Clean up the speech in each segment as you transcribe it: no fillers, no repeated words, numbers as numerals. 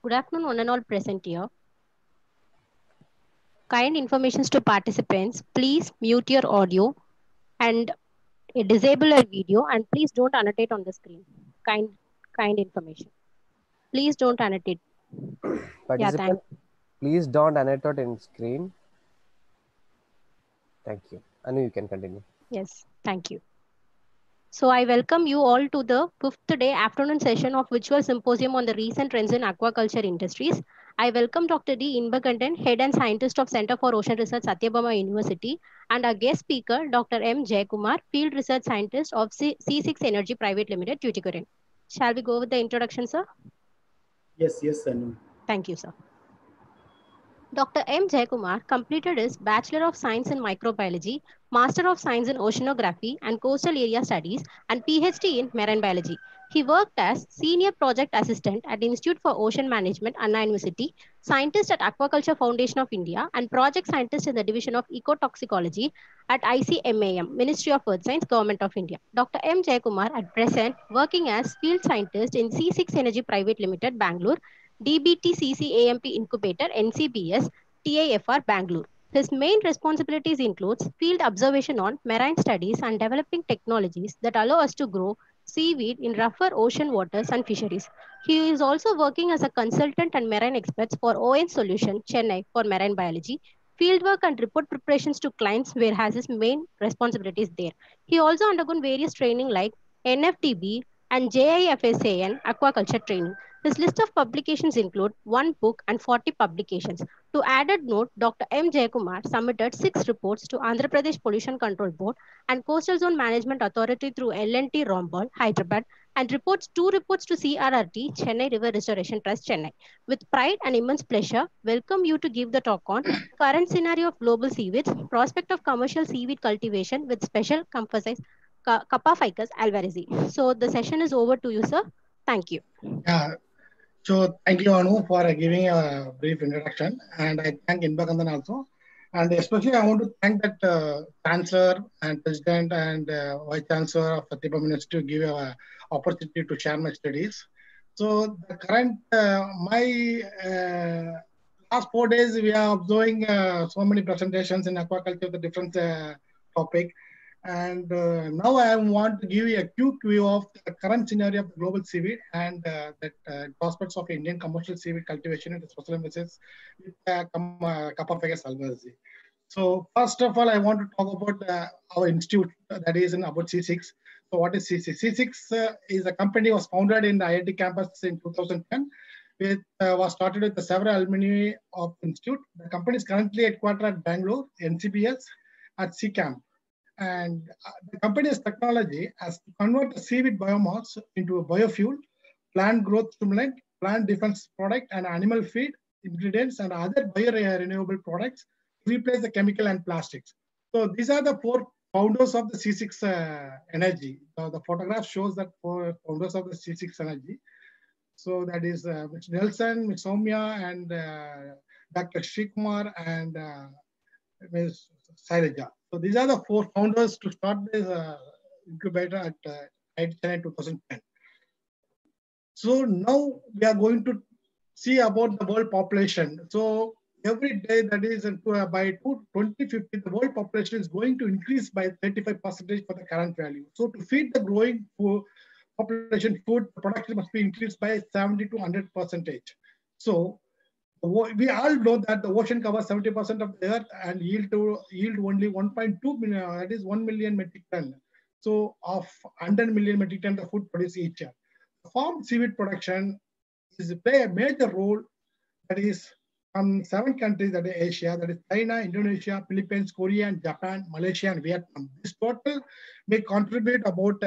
Good afternoon, one and all present here. Kind informations to participants. Please mute your audio and disable your video, and please don't annotate on the screen. Kind information. Please don't annotate. Yeah, Participant, thank. please don't annotate in screen. Thank you. Anu, you can continue. Yes, thank you. So I welcome you all to the fifth day afternoon session of virtual symposium on the recent trends in aquaculture industries. I welcome Dr. D. Inbakandan, Head and Scientist of Center for Ocean Research, Satyabama University, and our guest speaker, Dr. M. Jayakumar, Field Research Scientist of C6 Energy Private Limited, Tuticorin. Shall we go with the introduction, sir? Yes, Anu. Thank you, sir. Dr. M. Jayakumar completed his Bachelor of Science in Microbiology, Master of Science in Oceanography and Coastal Area Studies, and PhD in Marine Biology. He worked as Senior Project Assistant at Institute for Ocean Management, Anna University, Scientist at Aquaculture Foundation of India, and Project Scientist in the Division of Ecotoxicology at ICMAM, Ministry of Earth Science, Government of India. Dr. M. Jayakumar at present working as Field Scientist in C6 Energy Private Limited, Bangalore, DBT-CCAMP Incubator, NCBS, TIFR, Bangalore. His main responsibilities includes field observation on marine studies and developing technologies that allow us to grow seaweed in rougher ocean waters and fisheries. He is also working as a consultant and marine expert for ON Solution, Chennai for marine biology, fieldwork and report preparations to clients where has his main responsibilities there. He also undergone various training like NFTB and JIFSAN aquaculture training. His list of publications include one book and 40 publications. To added note, Dr. M. Jayakumar submitted 6 reports to Andhra Pradesh Pollution Control Board and Coastal Zone Management Authority through L&T Rombol, Hyderabad, and reports 2 reports to CRRT, Chennai River Restoration Trust, Chennai. With pride and immense pleasure, welcome you to give the talk on current scenario of global seaweeds, prospect of commercial seaweed cultivation with special emphasis Kappa ficus alvarezi. So the session is over to you, sir. Thank you. Yeah, so thank you, Anu, for giving a brief introduction, and I thank Inbakandan also. And especially, I want to thank that Chancellor and President and Vice Chancellor of Satyabama University to give a opportunity to share my studies. So the current, my last 4 days, we are observing so many presentations in aquaculture, the different topic. And now I want to give you a quick view of the current scenario of the global seaweed and that prospects of Indian commercial seaweed cultivation and special emphasis with Kappa ficus alvarezi. So first of all, I want to talk about our institute that is in about C6. So what is C6? C6 is a company was founded in the IIT campus in 2010. It was started with the several alumni of the institute. The company is currently headquartered at Bangalore, NCBS, at CCAMP. And the company's technology has to convert the seaweed biomass into a biofuel, plant growth stimulant, plant defense product, and animal feed ingredients and other biorenewable products to replace the chemical and plastics. So these are the 4 founders of the C6 Energy. The photograph shows that 4 founders of the C6 Energy. So that is Mr. Nelson, Ms. Soumya, and Dr. Srikumar and Ms. Sailaja. So these are the 4 founders to start this incubator at IIT Chennai 2010. So now we are going to see about the world population. So every day, that is by 2050, the world population is going to increase by 35% for the current value. So to feed the growing population, food production must be increased by 70 to 100%. So we all know that the ocean covers 70% of the earth and yield only 1.2 million, that is 1 million metric ton. So of 100 million metric ton of food produced each year. Farm seaweed production is play a major role, that is from 7 countries, that is Asia, that is China, Indonesia, Philippines, Korea, and Japan, Malaysia, and Vietnam. This total may contribute about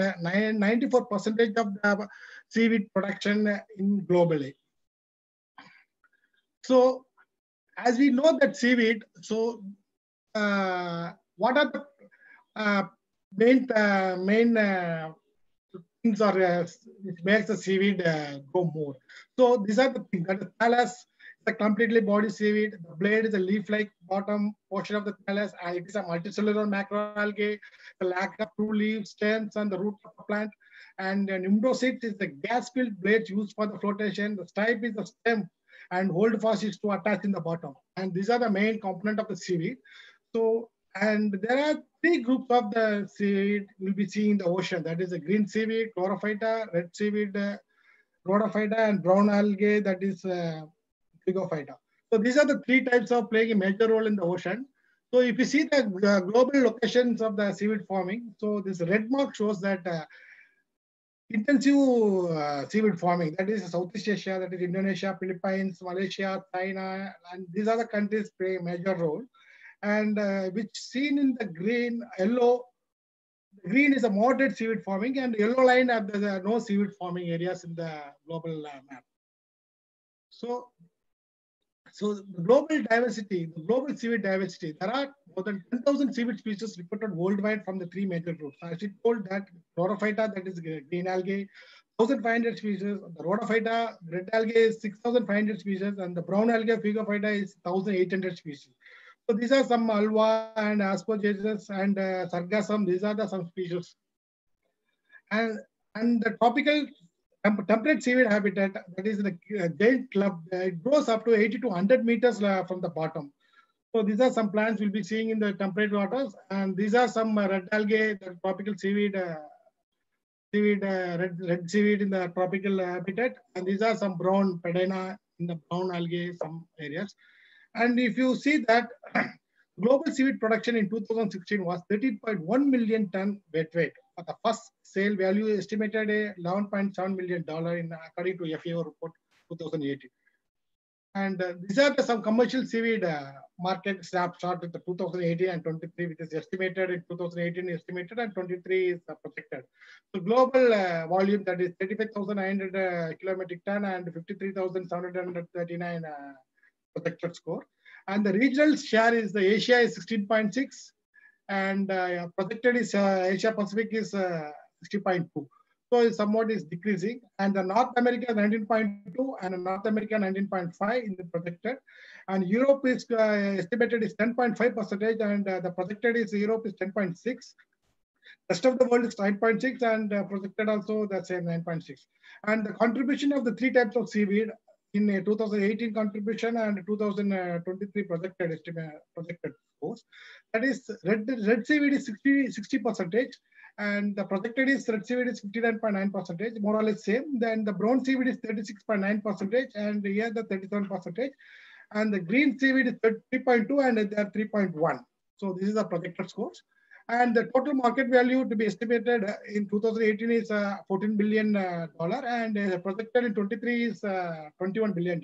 94% of the seaweed production in globally. So, as we know that seaweed, so what are the main things are which makes the seaweed grow more? So these are the things. That the thallus is a completely body seaweed. The blade is a leaf-like bottom portion of the thallus, and it is a multicellular macroalgae. The lack of true leaves, stems, and the root of the plant. And nimdocyte is the gas-filled blades used for the flotation. The stipe is the stem and hold fast is to attach in the bottom. And these are the main component of the seaweed. So, and there are three groups of the seaweed we'll be seeing in the ocean. That is the green seaweed, chlorophyta, red seaweed, rhodophyta, and brown algae, that is Pygophyta. So these are the three types of playing a major role in the ocean. So if you see the global locations of the seaweed farming, so this red mark shows that intensive seaweed farming, that is Southeast Asia, that is Indonesia, Philippines, Malaysia, China, and these are the countries play a major role. And which seen in the green, yellow, green is a moderate seaweed farming, and yellow line are the no seaweed farming areas in the global map. So the global diversity, the global seaweed diversity, there are more than 10,000 seaweed species reported worldwide from the three major groups. As it told that Chlorophyta, that is green algae, 1,500 species. The Rhodophyta, red algae is 6,500 species, and the brown algae, Pygophyta, is 1,800 species. So these are some alva and aspergillus and sargassum. These are some species. And the tropical temperate seaweed habitat, that is the giant club, it grows up to 80 to 100 meters from the bottom. So these are some plants we'll be seeing in the temperate waters, and these are some red algae, the tropical seaweed, red seaweed in the tropical habitat, and these are some brown Padena in the brown algae, some areas. And if you see that global seaweed production in 2016 was 13.1 million ton wet weight. For the first sale value estimated $11.7 million according to FAO report 2018. And these are some commercial seaweed market snapshot with the 2018 and 23, which is estimated in 2018 estimated and 23 is projected. So global volume, that is 35,900 kilometric ton and 53,739 projected score. And the regional share is the Asia is 16.6 and projected is Asia Pacific is 60.2. So somewhat is decreasing, and the North America 19.2 and North America 19.5 in the projected, and Europe is estimated is 10.5 percentage, and the projected is Europe is 10.6. Rest of the world is 9.6, and projected also the same 9.6. And the contribution of the three types of seaweed in 2018 contribution and 2023 projected scores. That is red seaweed is 60 percentage, and the projected is red seaweed is 59.9 percentage, more or less same. Then the brown seaweed is 36.9 percentage, and here the 37 percentage, and the green seaweed is 3.2 and they are 3.1. So this is the projected scores. And the total market value to be estimated in 2018 is $14 billion, and projected in 23 is $21 billion.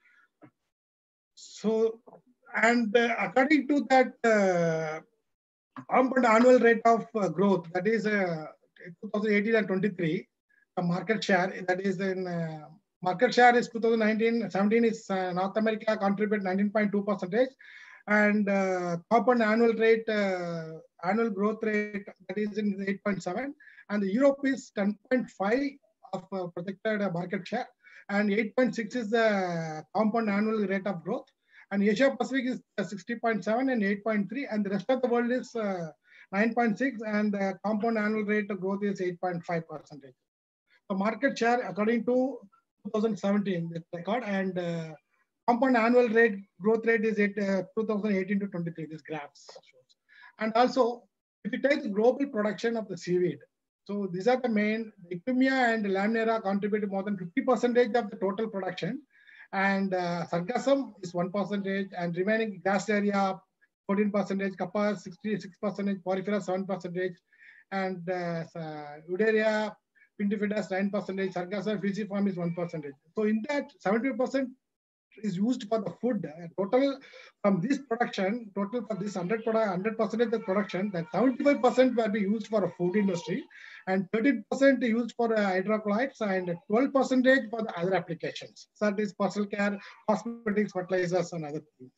So, and according to that compound annual rate of growth, that is 2018 and 23, the market share, that is in market share is 2019-17 is North America contribute 19.2 percentage, and compound annual rate, annual growth rate, that is in 8.7, and the Europe is 10.5 of projected market share, and 8.6 is the compound annual rate of growth, and Asia Pacific is 60.7 and 8.3, and the rest of the world is 9.6, and the compound annual rate of growth is 8.5%. The market share according to 2017 record, and compound annual rate growth rate is at 2018 to 23. This graphs shows. And also, if you take the global production of the seaweed, so these are the main. Icumia and Lamnera contribute more than 50% of the total production, and Sargassum is 1%, and remaining grass area 14%, Kappa 66%, Porifera 7%, and Udaria Pintifidas 9%, Sargassum Fusiform is 1%. So in that 70% is used for the food. Total from this production, total for this 100% of the production, that 75% will be used for a food industry, and 30% used for hydrocolloids, and 12% for the other applications. So that is personal care, cosmetics, fertilizers, and other things.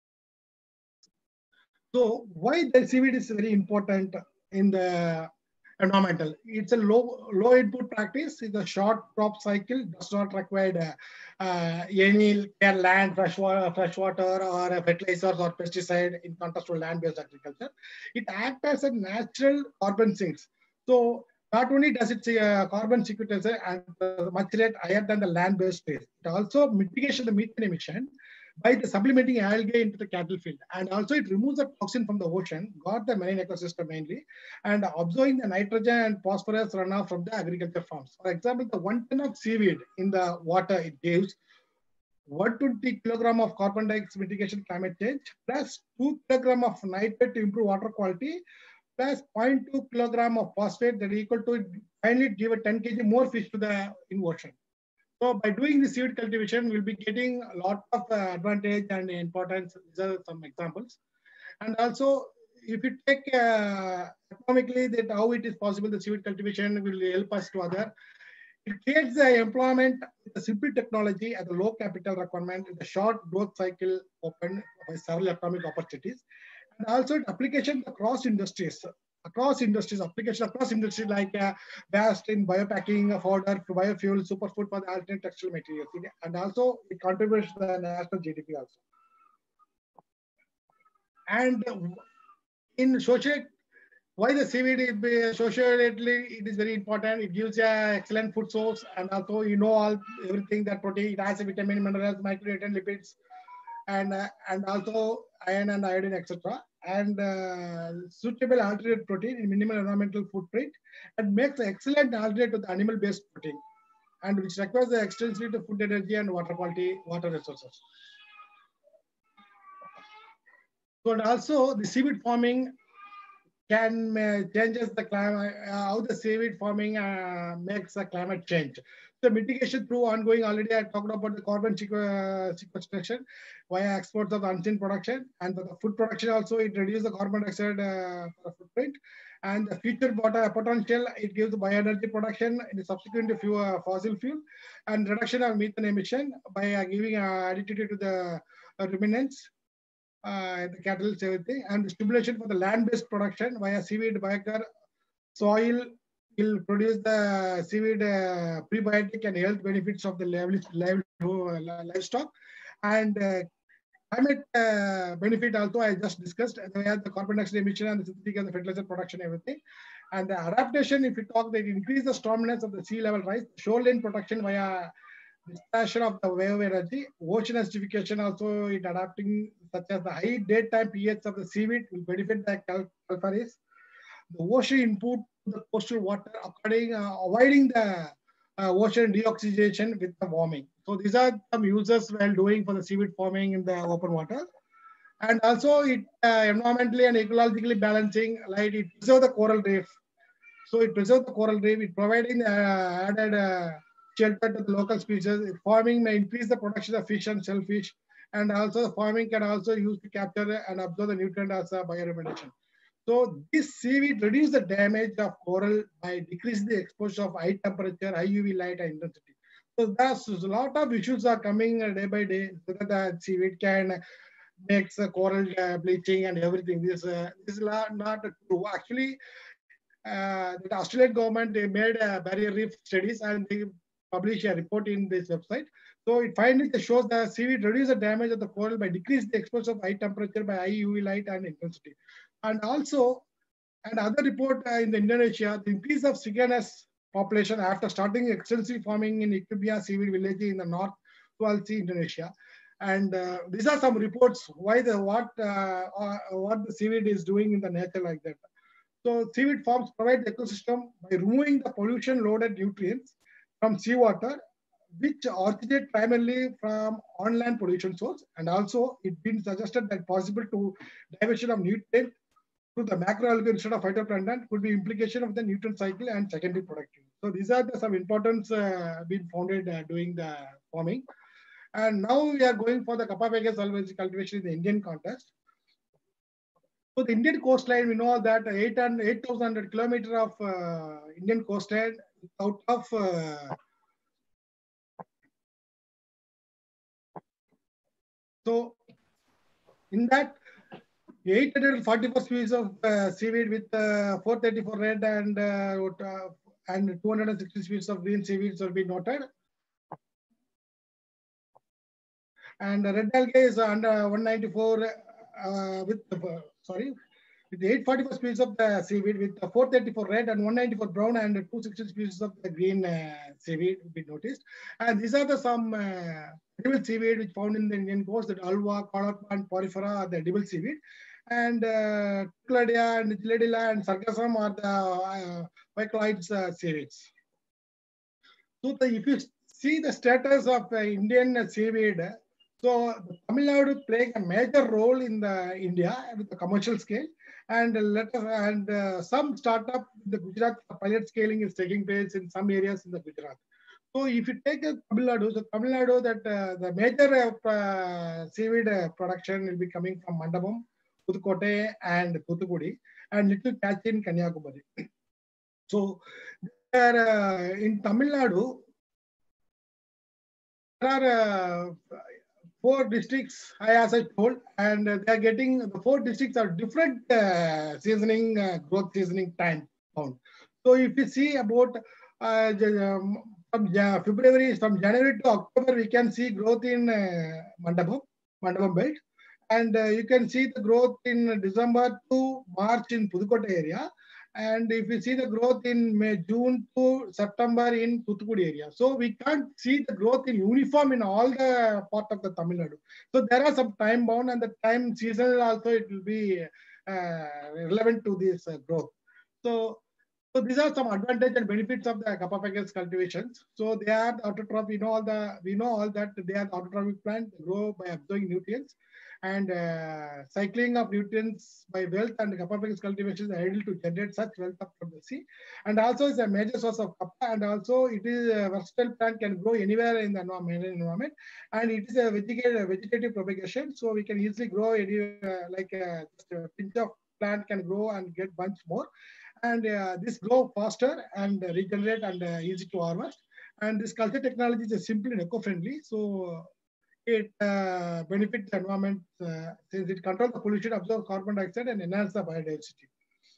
So why the seaweed is very important in the environmental? It's a low input practice. It's a short crop cycle, does not require any care land, fresh water, or fertilizers or pesticide in contrast to land-based agriculture. It acts as a natural carbon sinks. So Not only does it carbon sequestration and much rate higher than the land-based phase, it also mitigates the methane emission by the supplementing algae into the cattle field. And also it removes the toxin from the ocean, got the marine ecosystem mainly, and absorbing the nitrogen and phosphorus runoff from the agriculture farms. For example, the 1 ton of seaweed in the water, it gives 120 kilogram of carbon dioxide mitigation climate change, plus 2 kilogram of nitrate to improve water quality, plus zero point 0.2 kilogram of phosphate that is equal to finally give a 10 kg more fish to the in ocean. So by doing the seaweed cultivation, we'll be getting a lot of advantage and importance. These are some examples. And also, if you take economically that how it is possible, the seaweed cultivation will help us to other. It creates the employment with a simple technology at a low capital requirement, with a short growth cycle open by several economic opportunities. And also application across industries, application across industries like vast in biopacking, fodder, biofuel, superfood for the alternate textile materials. And also it contributes to the national GDP also. And in social, why the seaweed is socially it is very important. It gives a excellent food source, and also all everything that protein it has a vitamin, minerals, micronutrients, lipids, and also iron and iodine, etc. And suitable alternate protein in minimal environmental footprint, and makes an excellent alternate to the animal-based protein, and which requires the extensive food energy and water quality, water resources. So and also the seaweed farming can changes the climate, how the seaweed farming makes the climate change. So mitigation through ongoing, already I talked about the carbon sequestration via exports of unseen production, and the food production also, it reduces the carbon dioxide footprint, and the future water potential, it gives bioenergy production in the subsequent fossil fuel, and reduction of methane emission by giving additivity to the ruminants, the cattle, everything, and the stimulation for the land-based production via seaweed biochar. Soil will produce the seaweed prebiotic and health benefits of the livestock, and climate benefit also I just discussed. We have the carbon dioxide emission and the synthetic and the fertilizer production, everything. And the adaptation, if we talk, that increase the storminess of the sea level rise, shoreline protection via dispersion of the wave energy, ocean acidification also it adapting, such as the high daytime pH of the seaweed will benefit the calcareous. The ocean input to the coastal water, avoiding the ocean deoxygenation with the warming. So these are some uses while doing for the seaweed farming in the open water. And also it environmentally and ecologically balancing, like it preserves the coral reef. So it preserves the coral reef, it providing added shelter to the local species. Farming may increase the production of fish and shellfish, and also the farming can also use to capture and absorb the nutrient as a bioremediation. So this seaweed reduce the damage of coral by decreasing the exposure of high temperature, high UV light and intensity. So there's a lot of issues are coming day by day, so that the seaweed can makes coral bleaching and everything. This is not true. Actually, the Australian government, they made barrier reef studies and they publish a report in this website. So it finally shows that seaweed reduce the damage of the coral by decrease the exposure of high temperature by high UV light and intensity. And also, another report in the Indonesia, the increase of Cygnus population after starting extensive farming in Ikubia seaweed village in the North Sulawesi, Indonesia. And these are some reports why what the seaweed is doing in the nature like that. So seaweed farms provide the ecosystem by removing the pollution-loaded nutrients from seawater, which originate primarily from on-land pollution source. And also, it's been suggested that possible to diversion of nutrient to the macroalgae instead of phytoplankton could be implication of the nutrient cycle and secondary productivity. So these are some importance being founded doing the farming. And now we are going for the Kappa-Vega solvency cultivation in the Indian context. So the Indian coastline, we know that 8,100 kilometers of Indian coastline out of so in that 844 species of seaweed with 434 red and 260 species of green seaweeds will be noted. And red algae is under 194 with sorry. with 844 species of the seaweed, with 434 red and 194 brown and 260 species of the green seaweed we noticed. And these are the some edible seaweed which found in the Indian coast, that alva, cauda, and porifera are the edible seaweed. And Claudia and Giladilla and Sargassum are the Bicolloids seaweeds. So if you see the status of Indian seaweed, so Tamil Nadu playing a major role in the India with the commercial scale, and some startup the Gujarat pilot scaling is taking place in some areas in the Gujarat. So if you take Tamil Nadu, that the major seaweed production will be coming from Mandapam, Pudukkottai, and Thuthukudi, and little catch in Kanyakumari. So in Tamil Nadu, there are 4 districts, as I told, and they are getting, the 4 districts are different seasoning, growth seasoning time found. So if you see about from February, from January to October, we can see growth in Mandapam belt. And you can see the growth in December to March in Pudukkottai area. And if you see the growth in June to September in Thuthukudi area. So we can't see the growth in uniform in all the part of the Tamil Nadu. So there are some time bound, and the time seasonal also it will be relevant to this growth. So these are some advantage and benefits of the Kappa Pecus cultivations. So they are the autotroph. We know all that they are the autotrophic plant, grow by absorbing nutrients, and cycling of nutrients by wealth, and Kappa Pecus cultivations are able to generate such wealth from the sea. And also it's a major source of kappa, and also it is a versatile plant, can grow anywhere in the environment, and it is a vegetative propagation. So we can easily grow anywhere, like just a pinch of plant can grow and get bunch more. And this grow faster and regenerate and easy to harvest. And this culture technology is simple and eco-friendly. So it benefits the environment since it controls the pollution, absorbs carbon dioxide, and enhances the biodiversity.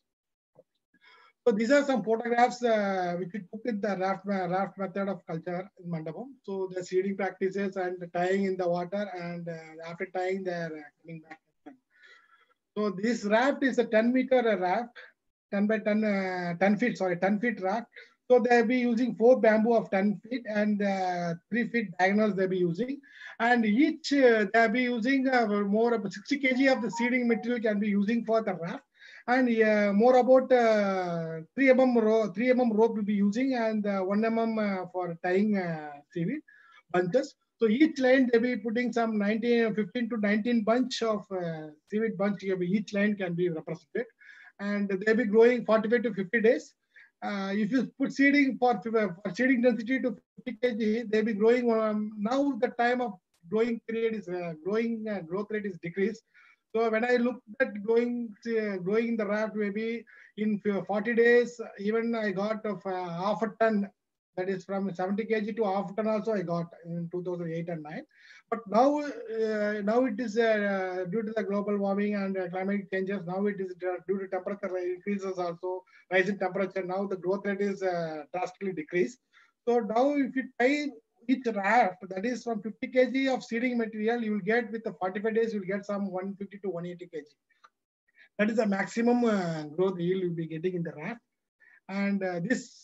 So these are some photographs which we took with the raft method of culture in Mandapam. So the seeding practices and tying in the water, and after tying, they're coming back. So this raft is a 10-meter raft. 10 by 10 feet, 10 feet raft. So they'll be using 4 bamboo of 10 feet and 3 feet diagonals they'll be using. And each they'll be using more about 60 kg of the seeding material can be using for the raft. And more about 3 mm rope will be using, and 1 mm for tying seaweed bunches. So each line they'll be putting some 15 to 19 bunch of seaweed bunch. Each line can be represented. And they'll be growing 45 to 50 days. If you put seeding for seeding density to 50 kg, they'll be growing. Now the time of growing period is growth rate is decreased. So when I look at growing in the raft, maybe in 40 days, even I got of half a ton. That is from 70 kg to half a ton also I got in 2008 and 9. But now it is due to the global warming and climate changes. Now it is due to temperature increases also, rising temperature. Now the growth rate is drastically decreased. So now if you tie each raft, that is from 50 kg of seeding material, you will get with the 45 days, you will get some 150 to 180 kg. That is the maximum growth yield you'll be getting in the raft. And this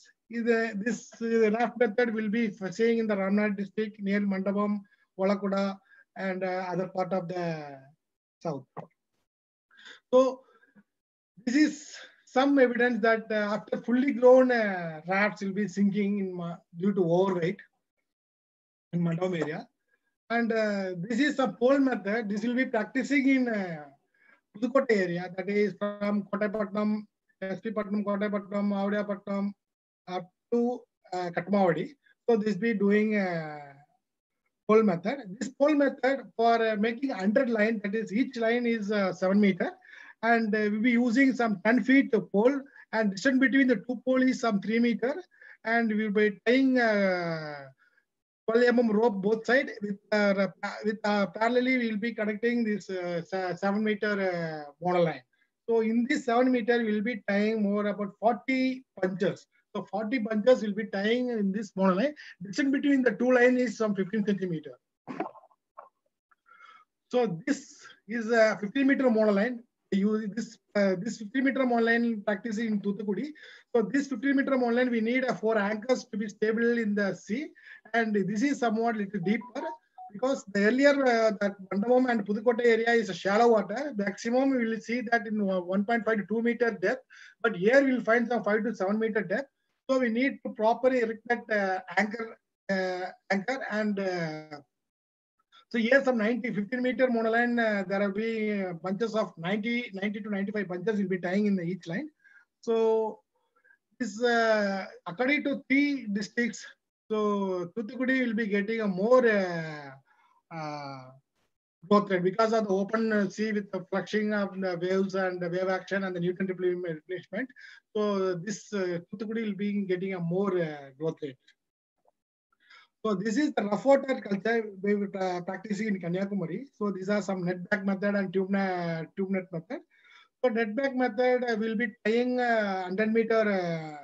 raft method will be staying in the Ramnad district near Mandapam, Olakuda, and other part of the south. So this is some evidence that after fully grown rafts will be sinking due to overweight in Mandapam area. And this is a pole method. This will be practicing in Pudukkottai area, that is from Kottaipatnam, SP Patnam, Kottaipatnam, Avadiyapatnam up to Katmavadi. So this be doing pole method. This pole method for making 100 line, that is each line is 7 meter, and we'll be using some 10 feet pole, and distance between the 2 pole is some 3 meter, and we'll be tying 12 mm rope both sides with parallelly we'll be connecting this 7 meter monoline. So in this 7 meter we'll be tying more about 40 bunches. So 40 bunches will be tying in this monoline. Distance between the 2 lines is some 15 centimeter. So this is a 15 meter monoline. use this 50-meter monoline practice in Thoothukudi. So this 50-meter monoline, we need 4 anchors to be stable in the sea, and this is somewhat little deeper because the earlier that Mandavam and Pudukkottai area is a shallow water. Maximum we will see that in 1.5 to 2 meter depth, but here we will find some 5 to 7 meter depth. So we need to properly erect that anchor and so here some 15-meter monoline, there will be bunches of 90 to 95 bunches will be tying in each line. So this according to 3 districts, so Thoothukudi will be getting a more growth rate because of the open sea with the flushing of the waves and the wave action and the Newton replacement. So this Thoothukudi will be getting a more growth rate. So this is the rough water culture we were practicing in Kanyakumari. So these are some net back method and tube net method. So net back method will be tying 100-meter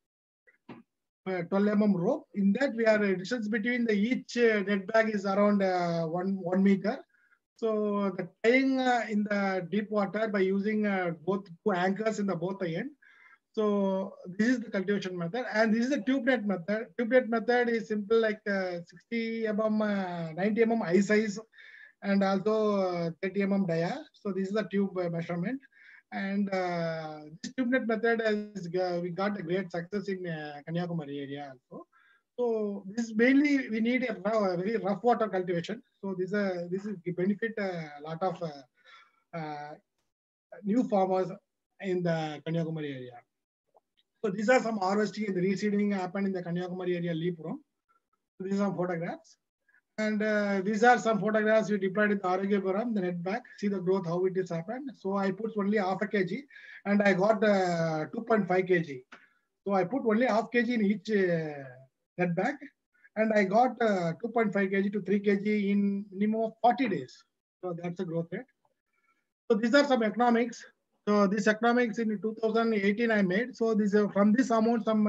12 mm rope. In that we are distance between the each net bag is around 1 meter. So the tying in the deep water by using both 2 anchors in the both end. So this is the cultivation method, and this is the tube net method. Tube net method is simple, like 60 mm, 90 mm eye size, and also 30 mm dia. So this is the tube measurement, and this tube net method is we got a great success in Kanyakumari area also. So this mainly we need a very rough water cultivation. So this is benefit a lot of new farmers in the Kanyakumari area. So these are some harvesting and reseeding happened in the Kanyakumari area, Leepuram. So these are some photographs. And these are some photographs we deployed in the Arogyapuram, the net back. See the growth, how it is happened. So I put only half a kg and I got 2.5 kg. So I put only half kg in each net back and I got 2.5 kg to 3 kg in minimum of 40 days. So that's the growth rate. So these are some economics. So this economics in 2018 I made. So this from this amount some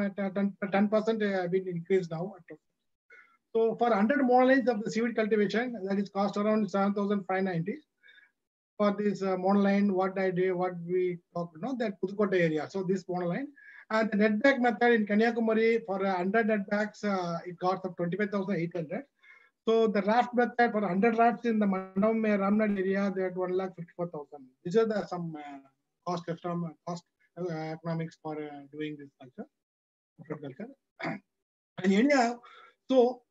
10% have been increased now. So for 100 monolines of the seaweed cultivation, that is cost around 7,590 for this monoline. What I did, what we talked about, that Pudukkottai area. So this monoline and the net bag method in Kanyakumari for 100 net bags, it got up 25,800. So the raft method for 100 rafts in the Mandavam Ramnad area, they had 1,54,000. These are the some cost economics for doing this culture. And anyhow, so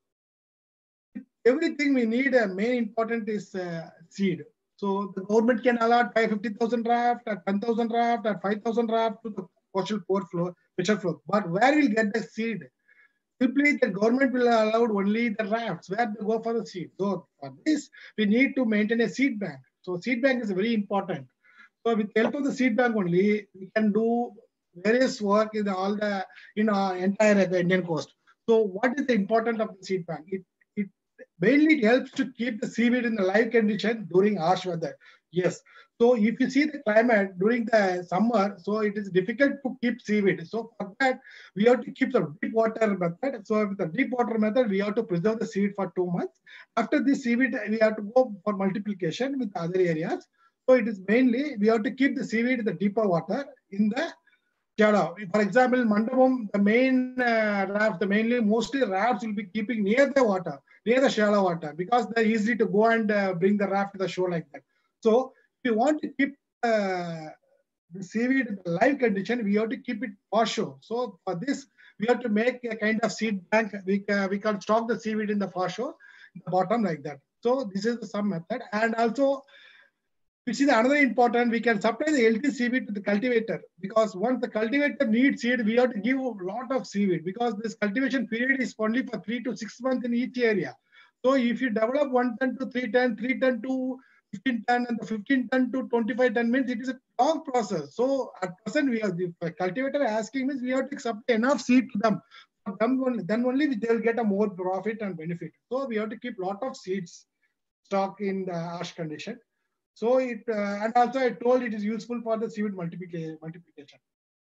everything we need, main important is seed. So the government can allot 50,000 raft, or 10,000 raft, or 5,000 raft to the coastal fisher flow. But where will get the seed? Simply the government will allow only the rafts where they go for the seed. So for this, we need to maintain a seed bank. So seed bank is very important. So with the help of the seed bank only, we can do various work in all the entire the Indian coast. So what is the importance of the seed bank? It mainly helps to keep the seaweed in the live condition during harsh weather. Yes. So if you see the climate during the summer, so it is difficult to keep seaweed. So for that, we have to keep the deep water method. So with the deep water method, we have to preserve the seed for 2 months. After this seaweed, we have to go for multiplication with other areas. So it is mainly, we have to keep the seaweed in the deeper water in the shadow. For example, Mandavam, the main raft, mostly rafts will be keeping near the water, near the shallow water, because they're easy to go and bring the raft to the shore like that. So if you want to keep the seaweed in the live condition, we have to keep it foreshore. So for this, we have to make a kind of seed bank. We can stock the seaweed in the foreshore, in the bottom like that. So this is some method. And also, which is another important, we can supply the LT seaweed to the cultivator, because once the cultivator needs seed, we have to give a lot of seaweed, because this cultivation period is only for 3 to 6 months in each area. So if you develop 1 ton to 3 ton, 3 ton to 15 ton, and the 15 ton to 25 ton means it is a long process. So at present, we have the cultivator asking means we have to supply enough seed to them. Then only they will get a more profit and benefit. So we have to keep a lot of seeds stock in the harsh condition. So it and also I told it is useful for the seaweed multiplication.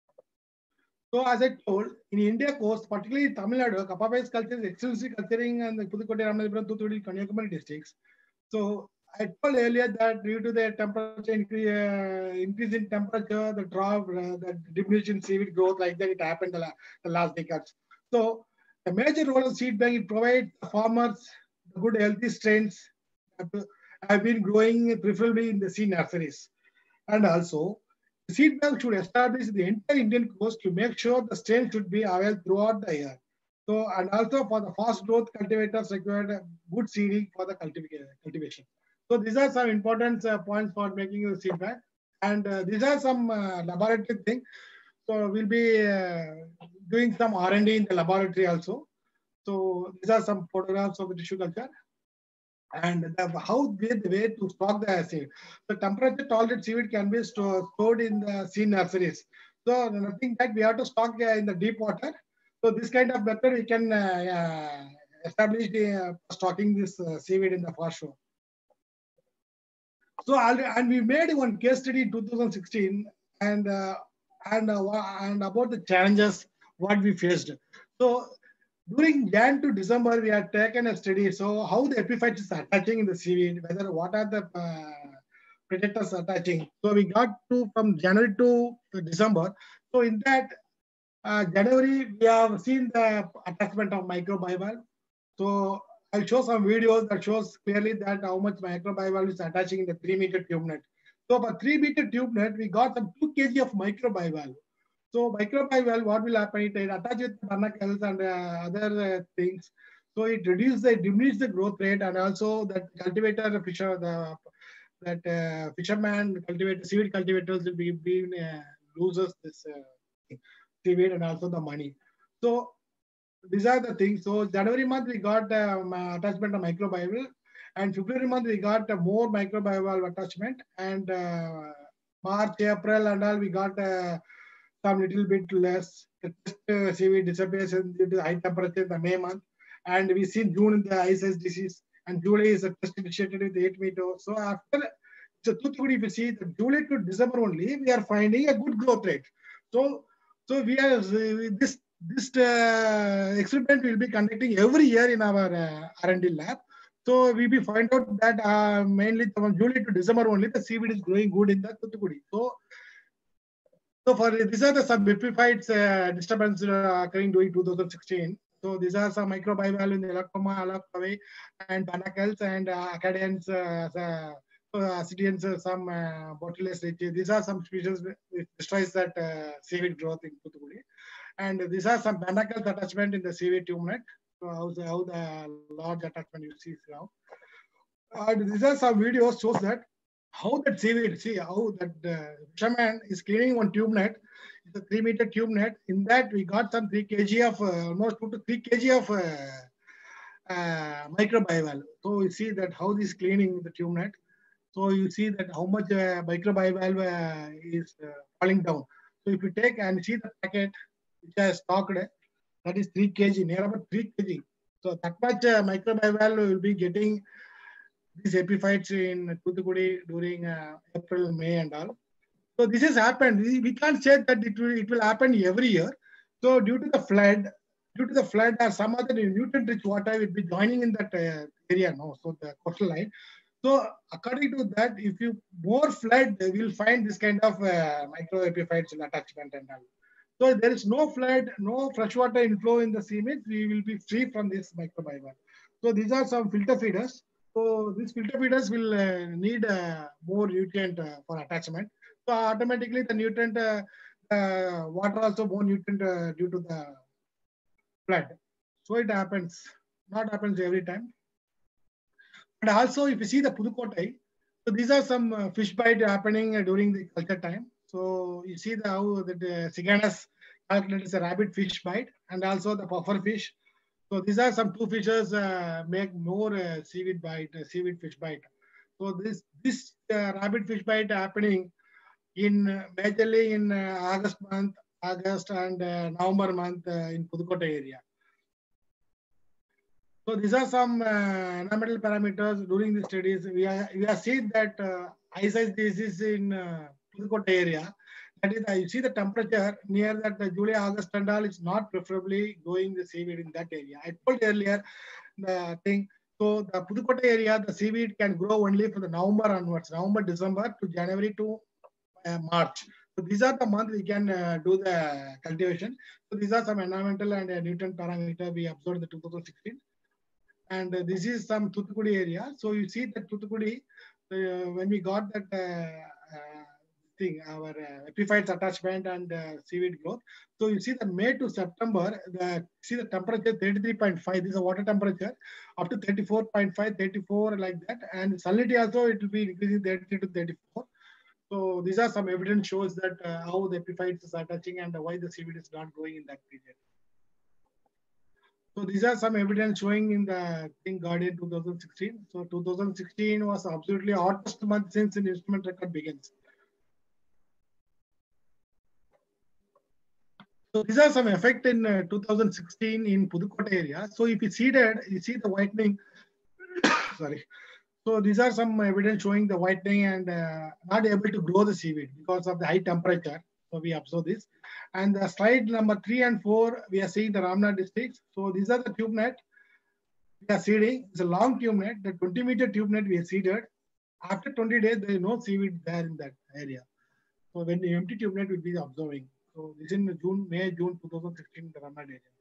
So as I told, in India coast, particularly Tamil Nadu, kappa based culture is extensively culturing and the Pudukkottai, Ramanathapuram, Thoothukudi, Kanyakumari districts. So I told earlier that due to the temperature increase in temperature, the drop, the diminution in seaweed growth, like that, it happened the last decades. So the major role of seed bank, it provides farmers the good healthy strains that have been growing preferably in the seed nurseries. And also, the seed bank should establish the entire Indian coast to make sure the strain should be available throughout the year. So, and also for the fast growth cultivators required good seeding for the cultivation. So these are some important points for making the seed bank. And these are some laboratory things. So we'll be doing some R&D in the laboratory also. So these are some photographs of the tissue culture and the way to stock the seed. The temperature tolerant seaweed can be stored in the seed nurseries. So nothing that we have to stock in the deep water. So this kind of method we can establish the stocking this seaweed in the foreshore. So and we made one case study in 2016 and about the challenges what we faced. So during Jan to December, we had taken a study. So how the epiphytes is attaching in the seaweed, whether what are the predators attaching. So we got to from January to December. So in that January, we have seen the attachment of microbival. So I'll show some videos that shows clearly that how much microbival is attaching in the 3-meter tube net. So for 3-meter tube net, we got some 2 kg of microbival. So microbial, what will happen? It attaches with barnacles and other things. So it diminishes the growth rate, and also that cultivator fisher, fisherman cultivator, seaweed cultivators will be loses this seaweed and also the money. So these are the things. So January month we got attachment of microbial, and February month we got more microbial attachment, and March, April, and all we got. Some little bit less. The seaweed disappears due to high temperature in the May month. And we see June in the ice disease. And July is a test initiated with 8 meters. So after the Thoothukudi, if you see the July to December only, we are finding a good growth rate. So we are this experiment will be conducting every year in our R&D lab. So we will find out that mainly from July to December only the seaweed is growing good in the Thoothukudi. So for these are the some epiphytes disturbance occurring during 2016. So these are some microbial in the Electroma, Alapave, and Barnacles and Acadians, Ascidians, some Botulus. These are some species which destroys that seaweed growth in Thoothukudi. And these are some Barnacles attachment in the seaweed tube net. So how the large attachment you see now. And these are some videos shows that how that seaweed, see how that fisherman is cleaning one tube net. It's a 3-meter tube net. In that, we got some 3 kg of almost 2 to 3 kg of microbial. So you see that how this cleaning the tube net. So you see that how much microbial is falling down. So if you take and see the packet which I stocked, that is 3 kg, near about 3 kg. So that much microbial will be getting these epiphytes in Thoothukudi during April, May, and all. So this has happened. We can't say that it will happen every year. So due to the flood or some other nutrient-rich water will be joining in that area now. So the coastal line. So according to that, if you more flood, we will find this kind of microepiphytes attachment and all. So there is no flood, no freshwater inflow in the seaweed. We will be free from this microbial. So these are some filter feeders. So these filter feeders will need more nutrient for attachment. So automatically the nutrient, water also more nutrient due to the flood. So it happens, not happens every time. And also if you see the Pudukkottai, so these are some fish bite happening during the culture time. So you see how the Siganus calculates a rabbit fish bite and also the puffer fish. So these are some 2 fishes make more seaweed fish bite. So this rabbit fish bite happening in majorly in August and November month in Pudukkottai area. So these are some environmental parameters during the studies. We are seeing that ice disease in Pudukkottai area. That is, you see the temperature near that July, August and all is not preferably growing the seaweed in that area. I told earlier the thing. So the Pudukkottai area, the seaweed can grow only from the November onwards, November, December to January to March. So these are the months we can do the cultivation. So these are some environmental and nutrient parameter we observed in the 2016. And this is some Thoothukudi area. So you see that Thoothukudi, when we got that thing, our epiphytes attachment and seaweed growth. So you see the May to September, see the temperature 33.5. This is a water temperature up to 34.5, 34 like that. And salinity also it will be increasing 33 to 34. So these are some evidence shows that how the epiphytes is attaching and why the seaweed is not growing in that period. So these are some evidence showing in the thing Guardian 2016. So 2016 was absolutely hottest month since the instrument record begins. So these are some effect in 2016 in Pudukkottai area. So if you see that, you see the whitening. Sorry. So these are some evidence showing the whitening and not able to grow the seaweed because of the high temperature. So we observe this. And the slide number 3 and 4, we are seeing the Ramnad districts. So these are the tube net we are seeding. It's a long tube net. The 20-meter tube net we are seeded. After 20 days, there is no seaweed there in that area. So when the empty tube net will be observing. So this in May, June 2016, the Ramnad area.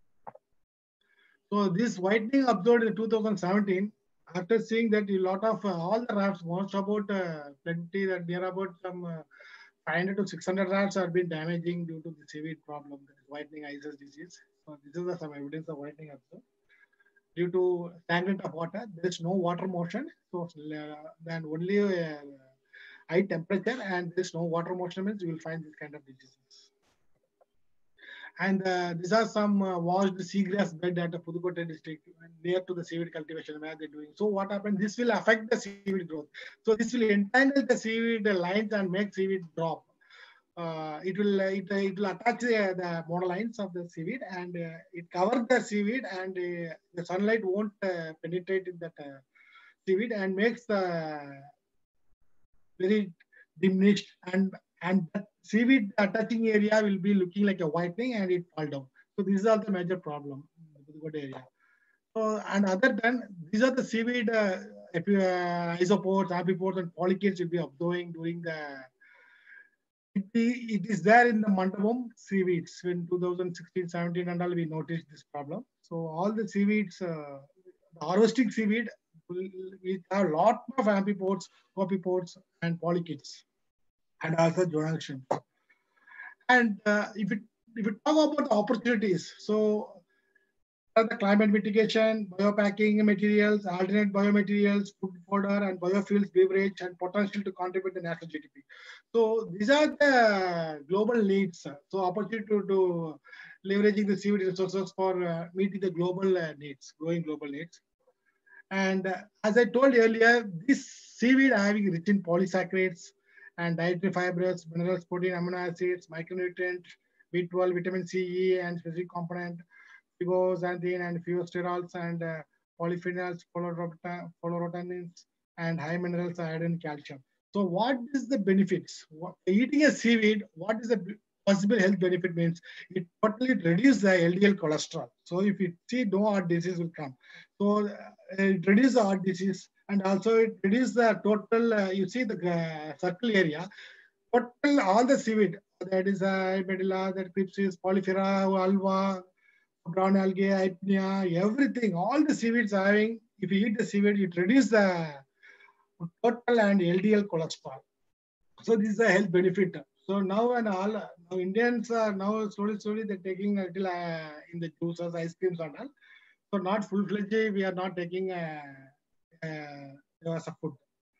So this whitening observed in 2017, after seeing that a lot of all the rafts, most about plenty that near about some 500 to 600 rafts are been damaging due to the seaweed problem, that is whitening ISIS disease. So this is some evidence of whitening observed. Due to stagnant of water, there is no water motion. So then only high temperature and there is no water motion means you will find this kind of diseases. And these are some washed seagrass bed at the Pudukkottai district near to the seaweed cultivation where they're doing. So what happened? This will affect the seaweed growth. So this will entangle the seaweed lines and make seaweed drop. It will attach the monolines of the seaweed and it covers the seaweed and the sunlight won't penetrate in that seaweed and makes the very diminished and that seaweed attaching area will be looking like a whitening and it fall down. So these are the major problem in the area. So and other than these are the seaweed isopores, amphipods, and polychaetes will be observing during the. It is there in the Mandapam seaweeds in 2016-17 and all we noticed this problem. So all the seaweeds, the harvesting seaweed will have a lot of amphipods, copepods, and polychaetes, and also zonal shrimp. And if we talk about the opportunities, so the climate mitigation, biopacking materials, alternate biomaterials, food fodder, and biofuels, beverage, and potential to contribute to national GDP. So these are the global needs. So opportunity to leveraging the seaweed resources for meeting the global needs, growing global needs. And as I told earlier, this seaweed having rich in polysaccharides and dietary fibers, minerals, protein, amino acids, micronutrients, B12, vitamin C, E, and specific component, fibroxanthin and phytosterols and polyphenols, fluorotanins, and high minerals, iron, calcium. So what is the benefits? Eating a seaweed, what is the possible health benefit means? It totally reduces the LDL cholesterol. So if you see, no heart disease will come. So it reduces the heart disease and also it reduces the total, you see the circle area, total all the seaweed, that is Medulla, that Crypsis, Polyphera, Alva, brown algae, Hypnea, everything, all the seaweeds having, if you eat the seaweed, it reduces the total and LDL cholesterol. So this is a health benefit. So now and all, now Indians are now slowly they're taking a little in the juices, ice creams and all. So not full-fledged, we are not taking as a food.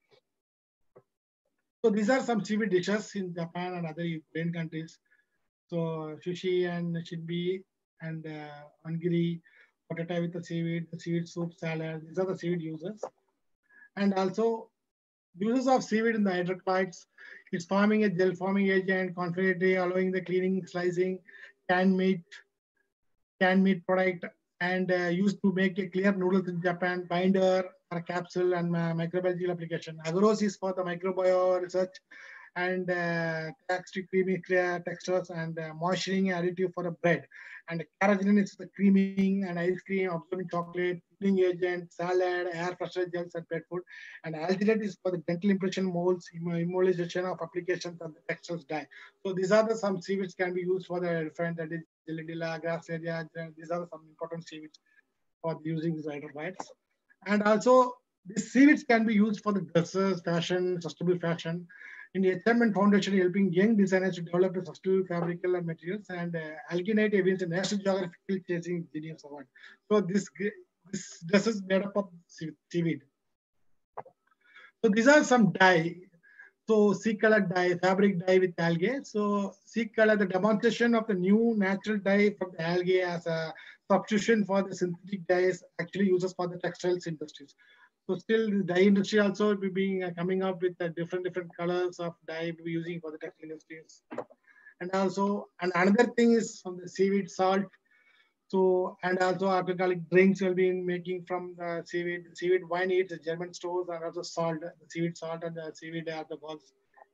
So these are some seaweed dishes in Japan and other European countries. So sushi and shinbi and ongiri, potato with the seaweed soup, salad. These are the seaweed uses. And also uses of seaweed in the hydrocolloids. It's forming a gel forming agent, confectionery, allowing the cleaning, slicing, canned meat product, and used to make a clear noodles in Japan, binder for a capsule and microbiological application. Agarose is for the microbiome research and texture, creamy textures, and moisturizing additive for the bread. And carrageenan is the creaming and ice cream, absorbing chocolate, cooling agent, salad, air freshener gels, and pet food. And alginate is for the dental impression molds, emulsion of applications of the textures dye. So these are the some seaweeds can be used for the different, that is Gelidilla, Grasseria. These are some important seaweeds for using these hydrophytes. And also, these seaweeds can be used for the dresses, fashion, sustainable fashion. In the Achievement Foundation, helping young designers to develop a sustainable fabrical and materials, and Alginate wins the National Geographical Chasing Genius Award. So this dress is made up of seaweed. So these are some dye. So sea color dye, fabric dye with algae. So sea color, the demonstration of the new natural dye from the algae as a substitution for the synthetic dyes actually uses for the textiles industries. So still the dye industry also will be being coming up with different colors of dye to be using for the textile industries. And also, and another thing is from the seaweed salt. So, and also alcoholic drinks will be making from the seaweed. Seaweed wine eats the German stores, and also salt, the seaweed salt and the seaweed alcohols.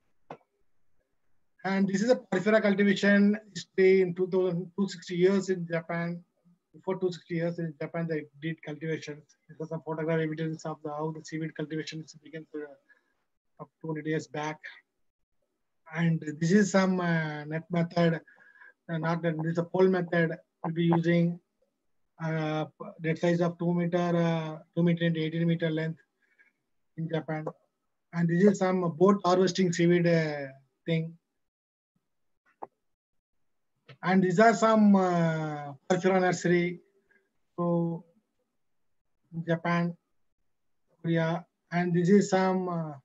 And this is a porphyra cultivation history in 260 years in Japan. Before 260 years in Japan, they did cultivations. This is some photograph evidence of how the seaweed cultivation began up 200 years back. And this is some net method, not that this is a pole method. We'll be using net size of 2 meter and 18-meter length in Japan. And this is some boat harvesting seaweed thing. And these are some porphyra nursery. So Japan, Korea, and this is some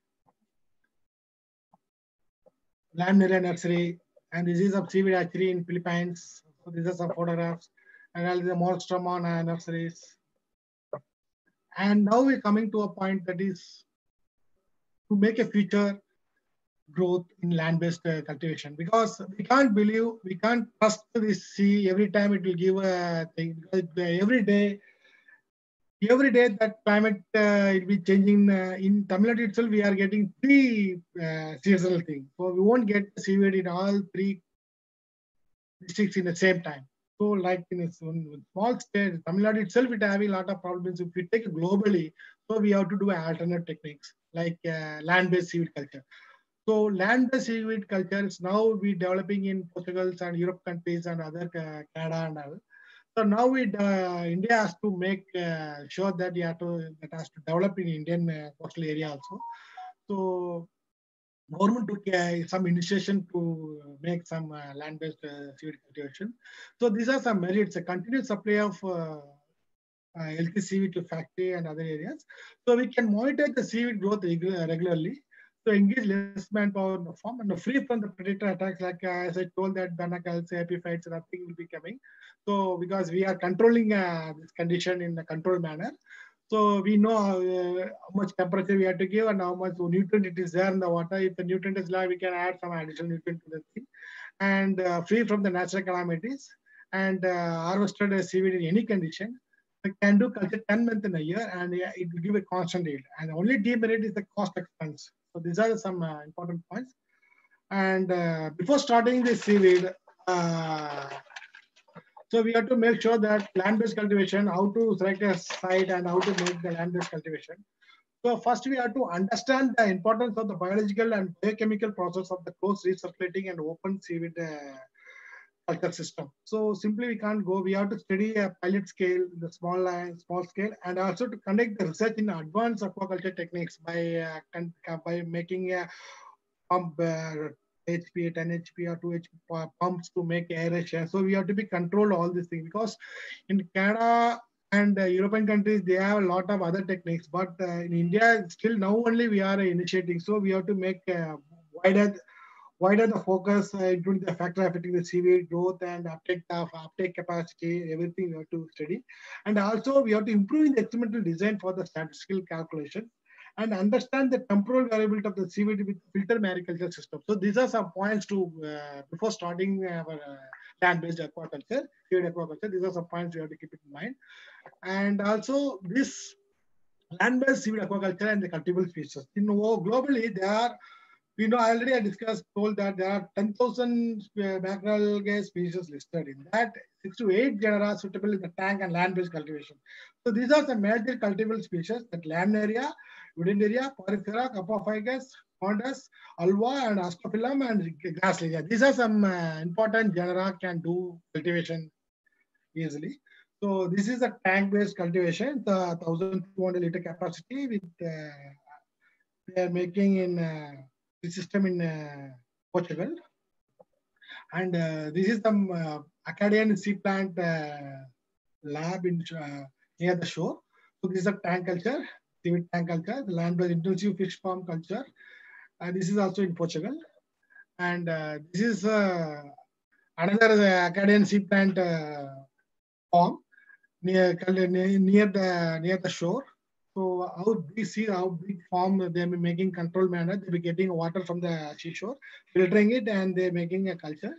Lamniria nursery, and this is a seaweed hatchery in Philippines. So these are some photographs, and all the Molstrom on nurseries. And now we're coming to a point that is to make a future growth in land-based cultivation, because we can't trust this sea every time it will give a thing. Because every day that climate will be changing. In Tamil Nadu itself, we are getting three seasonal things. So we won't get seaweed in all three districts in the same time. So like in a small state, Tamil Nadu itself, it having a lot of problems. If we take it globally, so we have to do alternate techniques like land-based seaweed culture. So land-based seaweed culture is now we developing in Portugal and Europe countries and other Canada and all. So now India has to make sure that that has to develop in Indian coastal area also. So government took some initiation to make some land-based seaweed cultivation. So these are some merits: a continuous supply of healthy seaweed to factory and other areas. So we can monitor the seaweed growth regularly. So engage less manpower in the farm and free from the predator attacks. Like as I told that barnacles, epiphytes, nothing will be coming. So because we are controlling this condition in a controlled manner. So we know how much temperature we have to give and how much nutrient it is there in the water. If the nutrient is low, we can add some additional nutrient to the thing. And free from the natural calamities, and harvested seaweed in any condition. We can do culture 10 months in a year, and it will give a constant yield. And the only demerit is the cost expense. So these are some important points. And before starting the seaweed, so we have to make sure that land-based cultivation, how to select a site and how to make the land-based cultivation. So first we have to understand the importance of the biological and biochemical process of the closed recirculating and open seaweed culture system. So simply we can't go. We have to study a pilot scale, the small scale, and also to conduct the research in advanced aquaculture techniques by making a pump HP, 10 HP or 2 HP pumps to make aeration. So we have to be control all these things, because in Canada and European countries, they have a lot of other techniques. But in India, still now only we are initiating. So we have to make wider the focus, including the factor affecting the seaweed growth and uptake capacity, everything we have to study. And also we have to improve the experimental design for the statistical calculation and understand the temporal variability of the seaweed with filter mariculture system. So these are some points to before starting our land-based aquaculture, seaweed aquaculture. These are some points you have to keep it in mind. And also this land-based seaweed aquaculture and the cultivable species. Globally, there are we know already I discussed, told that there are 10,000 macroalgae species listed. In that, 6 to 8 genera suitable in the tank and land-based cultivation. So these are the major cultivable species that Laminaria, Udendaria, Porifera, Coprophagus, Condus, Alva, and Ascophyllum, and Grasslenia. These are some important genera can do cultivation easily. So this is a tank-based cultivation, the 1,200 liter capacity with they are making in the system in Portugal. And this is some Acadian sea plant lab in near the shore. So this is a tank culture, seaweed tank culture, the land-based intensive fish farm culture. This is also in Portugal. And this is another Acadian sea plant farm near the shore. So how big farm they are making control manner. They be getting water from the seashore, filtering it, and they're making a culture.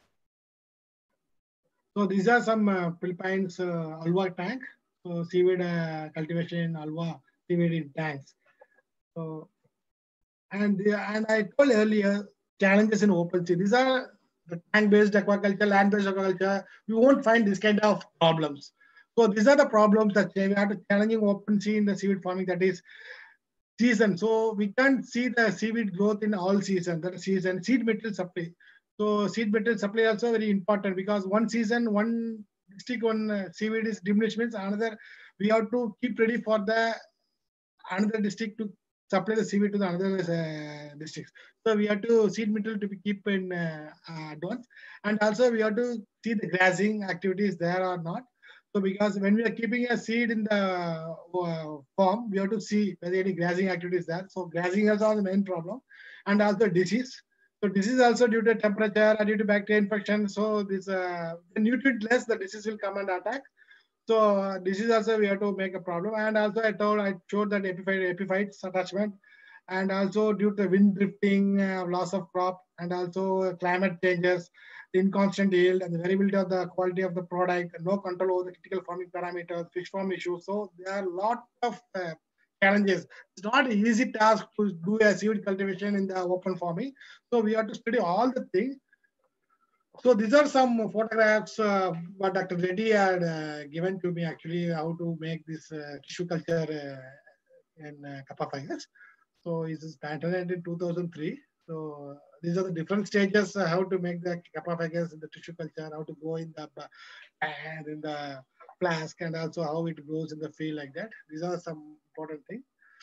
So these are some Philippines Alva tank. So seaweed cultivation in Alva, seaweed in tanks. So and I told earlier challenges in open sea. These are the tank-based aquaculture, land-based aquaculture. You won't find this kind of problems. So these are the problems that we have to challenging open sea in the seaweed farming, that is season. So we can't see the seaweed growth in all seasons. That is season. Seed material supply. So seed material supply also very important, because one season, one district, one seaweed is diminished, means another we have to keep ready for the another district to supply the seaweed to the another districts. So we have to seed material to be keep in advance, and also we have to see the grazing activities there or not. So because when we are keeping a seed in the farm, we have to see whether any grazing activities there. So grazing is also the main problem, and also disease. So disease also due to temperature and due to bacteria infection. So this the nutrient less, the disease will come and attack. So this is also we have to make a problem. And also I showed that epiphytes attachment, and also due to wind drifting, loss of crop, and also climate changes, the inconstant yield, and the variability of the quality of the product, no control over the critical farming parameters, fish farm issues. So there are a lot of challenges. It's not an easy task to do a seaweed cultivation in the open farming. So we have to study all the things. So these are some photographs what Dr. Reddy had given to me, actually, how to make this tissue culture in Kappa fungus. So it is patented in 2003. So these are the different stages how to make the Kappa fungus in the tissue culture, how to grow in the and in the flask, and also how it grows in the field like that. These are some important things.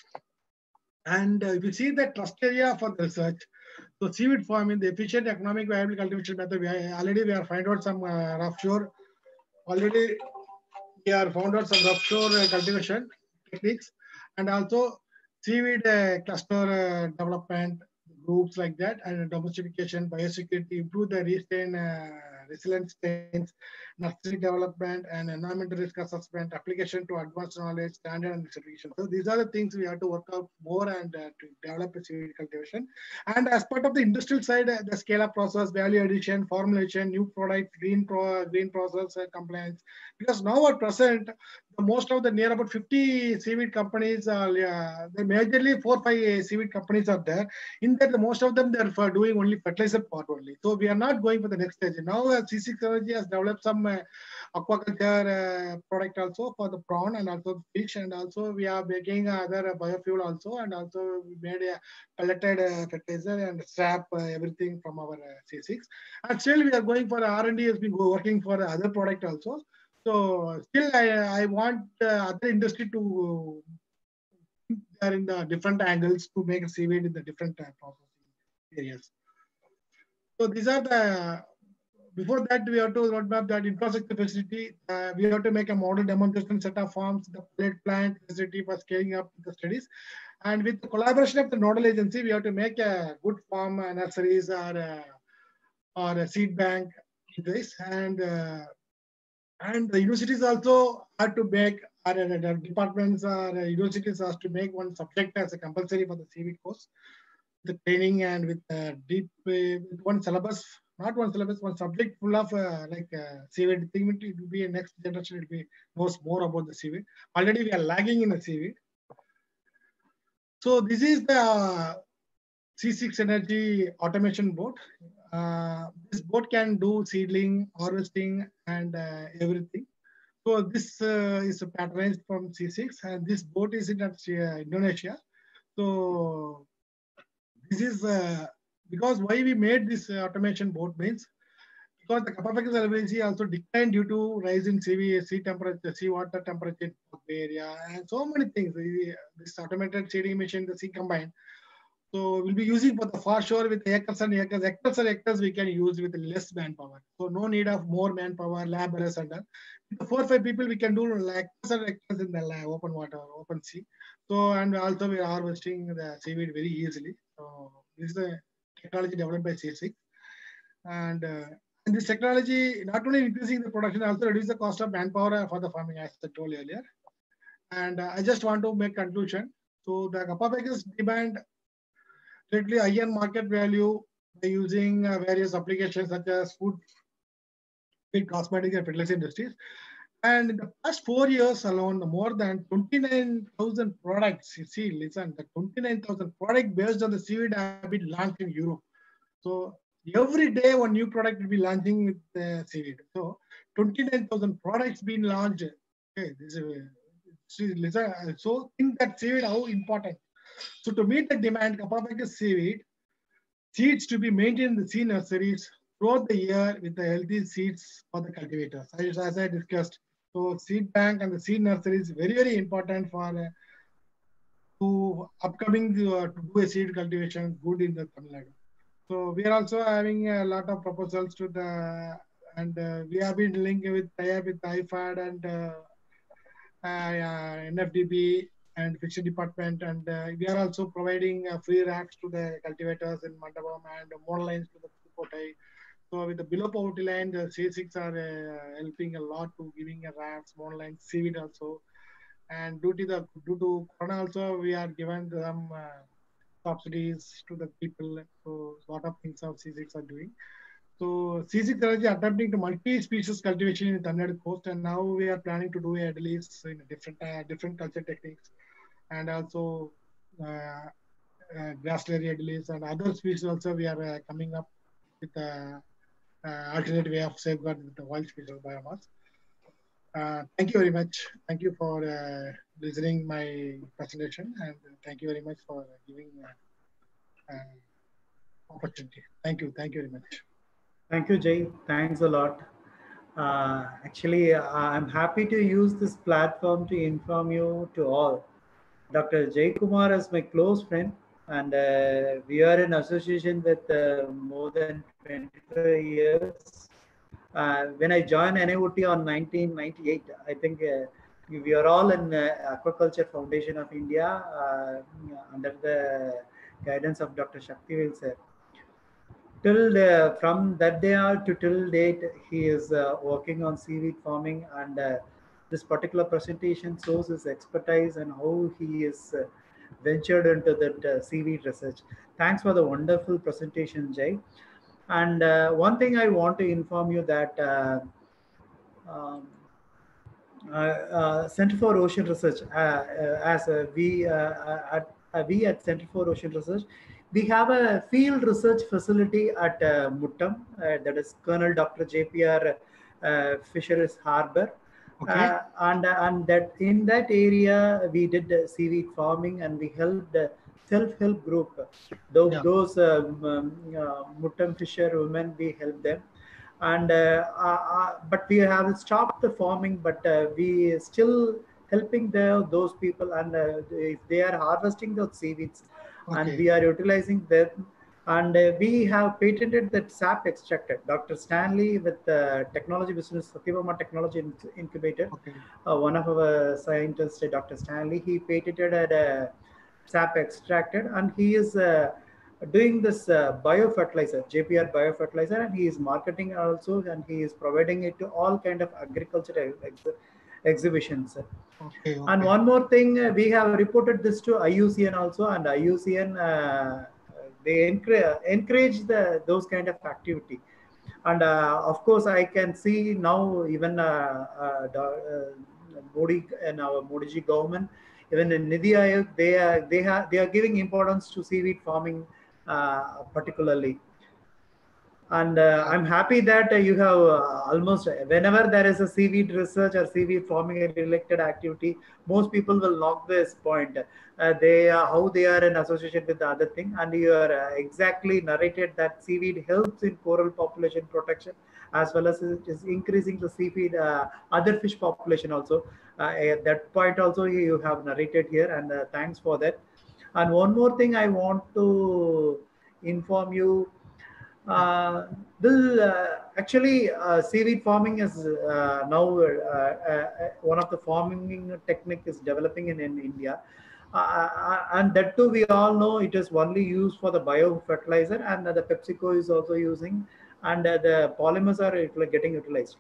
And if you see the trust area for the research, so seaweed farming, the efficient economic viable cultivation method, we are find out some rough shore. Already we are found out some rough shore cultivation techniques, and also seaweed cluster development groups like that, and domestication, biosecurity, improve the resilient strains, nursery development, and environmental risk assessment, application to advanced knowledge, standard and certification. So these are the things we have to work out more and to develop a seaweed cultivation. And as part of the industrial side, the scale-up process, value addition, formulation, new products, green process compliance. Because now at present, most of the near about 50 seaweed companies, they majorly 4-5 seaweed companies are there. In that, most of them they're for doing only fertilizer part only. So we are not going for the next stage. Now C6 Energy has developed some aquaculture product also for the prawn and also fish, and also we are making other biofuel also, and also we made a pelleted fertilizer and strap everything from our C6. And still we are going for R&D has been working for other product also. So still, I want other industry to they are in the different angles to make seaweed in the different processing areas. So these are the. Before that, we have to roadmap that infrastructure facility. We have to make a model demonstration set of farms, the pellet plant facility for scaling up the studies. And with the collaboration of the nodal agency, we have to make a good farm nurseries or a seed bank in this. And the universities also have to make, or the departments or universities has to make one subject as a compulsory for the seaweed course, the training, and with deep with one syllabus, not one syllabus, one subject full of seaweed. It will be a next generation. It will be knows more about the seaweed. Already we are lagging in the seaweed. So this is the C6 Energy automation boat. This boat can do seedling, harvesting, and everything. So this is patronized from C6, and this boat is in Indonesia. So this is because why we made this automation boat means because the Kapafakis availability also declined due to rise in sea temperature, sea water temperature in the area, and so many things. This automated seeding machine, the sea combined. So we'll be using for the far shore with acres and acres. Acres and acres we can use with less manpower. So no need of more manpower, laborers and all. With 4 or 5 people, we can do like acres and acres in the open water, open sea. So and also we are harvesting the seaweed very easily. So this is the technology developed by C6. And this technology not only increasing the production, also reduce the cost of manpower for the farming, as I told earlier. And I just want to make conclusion. So the Kappa demand directly higher market value by using various applications such as food, feed, cosmetic, and fertilizer industries. And in the past 4 years alone, more than 29,000 products, you see, listen, the 29,000 products based on the seaweed have been launched in Europe. So every day one new product will be launching with seaweed. So 29,000 products being launched. Okay, this is, listen, so think that seaweed how important. So to meet the demand, Kappa seeds to be maintained in the seed nurseries throughout the year with the healthy seeds for the cultivators. As I discussed, so seed bank and the seed nursery is very, very important for to upcoming to do a seed cultivation good in the Tamil Nadu. So we are also having a lot of proposals to the, and we have been linked with IFAD and NFDB and Fiction Department, and we are also providing free racks to the cultivators in Mandapam and more lines to the Kotai. So with the below poverty line, the C6 are helping a lot to giving a racks, more lines, seaweed also. And due to Corona also, we are given some subsidies to the people. So a lot of things our C6 are doing. So C6 Energy attempting to multi-species cultivation in the Tamil Nadu coast, and now we are planning to do a release in different culture techniques, and also grass area release and other species also we are coming up with alternate way of safeguard with the wild species biomass. Thank you very much. Thank you for listening my presentation, and thank you very much for giving opportunity. Thank you. Thank you very much. Thank you, Jay. Thanks a lot. Actually, I'm happy to use this platform to inform you to all. Dr. Jay Kumar is my close friend, and we are in association with more than 25 years. When I joined NIOT on 1998, I think we are all in Aquaculture Foundation of India under the guidance of Dr. Shaktivel sir. From that day on to till date, he is working on seaweed farming, and this particular presentation shows his expertise and how he is ventured into that seaweed research. Thanks for the wonderful presentation, Jay. And one thing I want to inform you that um, Center for Ocean Research, as we at Center for Ocean Research, we have a field research facility at Muttam, that is Colonel Dr. JPR Fisheries Harbor. Okay. And that in that area we did seaweed farming, and we helped self-help group. Those Muttam fisher women, we helped them. And but we have stopped the farming, but we still helping those people, and if they are harvesting those seaweeds, Okay. and we are utilizing them. And we have patented that sap extracted. Dr. Stanley with technology business, Satyabama Technology Incubator, Okay. one of our scientists, Dr. Stanley, he patented a sap extracted, and he is doing this biofertilizer, JPR biofertilizer, and he is marketing also, and he is providing it to all kind of agricultural exhibitions. Okay. And one more thing, we have reported this to IUCN also, and IUCN they encourage those kind of activity. And of course, I can see now even Modi and our Modi ji government, even in Nidhi Aayog, they are giving importance to seaweed farming particularly. And I'm happy that you have almost whenever there is a seaweed research or seaweed farming related activity, most people will knock this point. They how they are in association with the other thing, and you are exactly narrated that seaweed helps in coral population protection as well as it is increasing the seaweed other fish population also. At that point also you have narrated here, and thanks for that. And one more thing I want to inform you, Bill, actually, seaweed farming is now one of the farming technique is developing in India. And that too, we all know it is only used for the biofertilizer, and the PepsiCo is also using, and the polymers are getting utilized.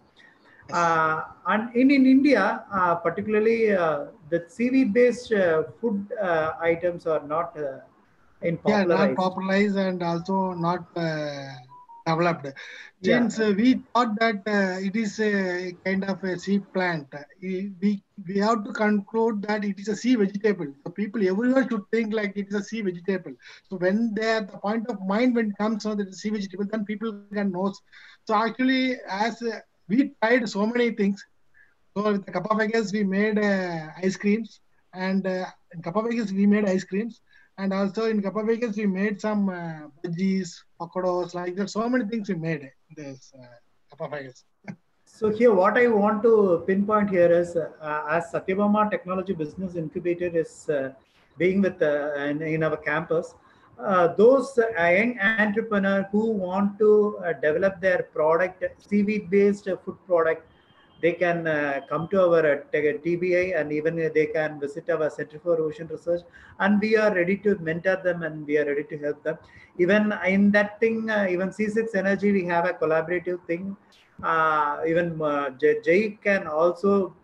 And in India, particularly, the seaweed-based food items are not in Yeah, not popularized. popularized and also not developed. Yeah. Since we thought that it is a kind of a sea plant, we have to conclude that it is a sea vegetable. So people, everyone should think like it is a sea vegetable. So when they are at the point of mind when it comes on the sea vegetable, then people can know. So actually, as we tried so many things. So with the Kappa Vegas, we made ice creams, and in Kappa Vegas we made ice creams, and also in Kappa Vegas we made some bhajis, pakodos, like that. So many things we made in this Kappa Vegas. So here, what I want to pinpoint here is, as Satyabama Technology Business Incubator is being with in our campus, those young entrepreneur who want to develop their product, seaweed-based food product, they can come to our TBI, and even they can visit our Center for Ocean Research, and we are ready to mentor them and we are ready to help them. Even in that thing, even C6 Energy, we have a collaborative thing. Even Jay can also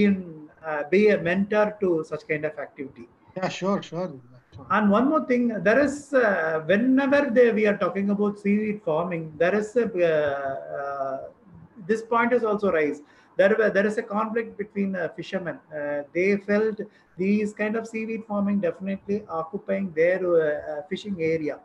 be a mentor to such kind of activity. Yeah, sure, sure. Sure. And one more thing, there is whenever we are talking about seaweed farming, there is this point is also raised. There is a conflict between fishermen. They felt these kind of seaweed farming definitely occupying their fishing area.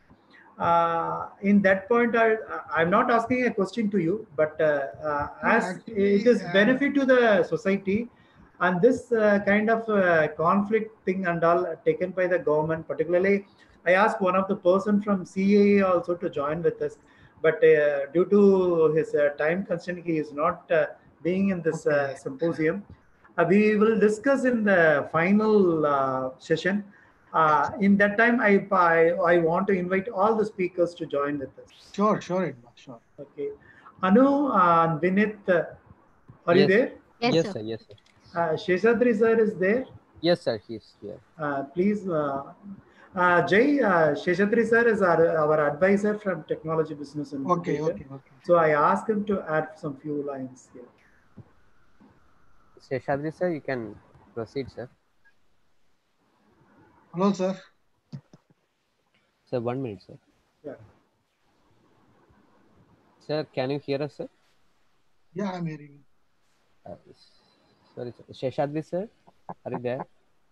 In that point, I'm not asking a question to you, but No, as actually, it is benefit to the society, and this kind of conflict thing and all taken by the government, particularly, I asked one of the person from CAA also to join with us, but due to his time constraint, he is not being in this okay. symposium. We will discuss in the final session. In that time, I want to invite all the speakers to join with us. Sure, sure, Edma, sure. Okay, Anu and Vinith, are you Yes, there? Yes, yes, sir. sir. Yes, sir. Sheshadri sir is there. Yes, sir. He's here. Please, Jay, Sheshadri sir is our advisor from Technology Business Okay, Incubator. okay, okay. So I asked him to add some few lines here. Sheshadri, sir, you can proceed, sir. Hello, sir. Sir, 1 minute, sir. Yeah. Sir, can you hear us, sir? Yeah, I'm hearing. Sorry, sir. Sheshadri, sir, are you there?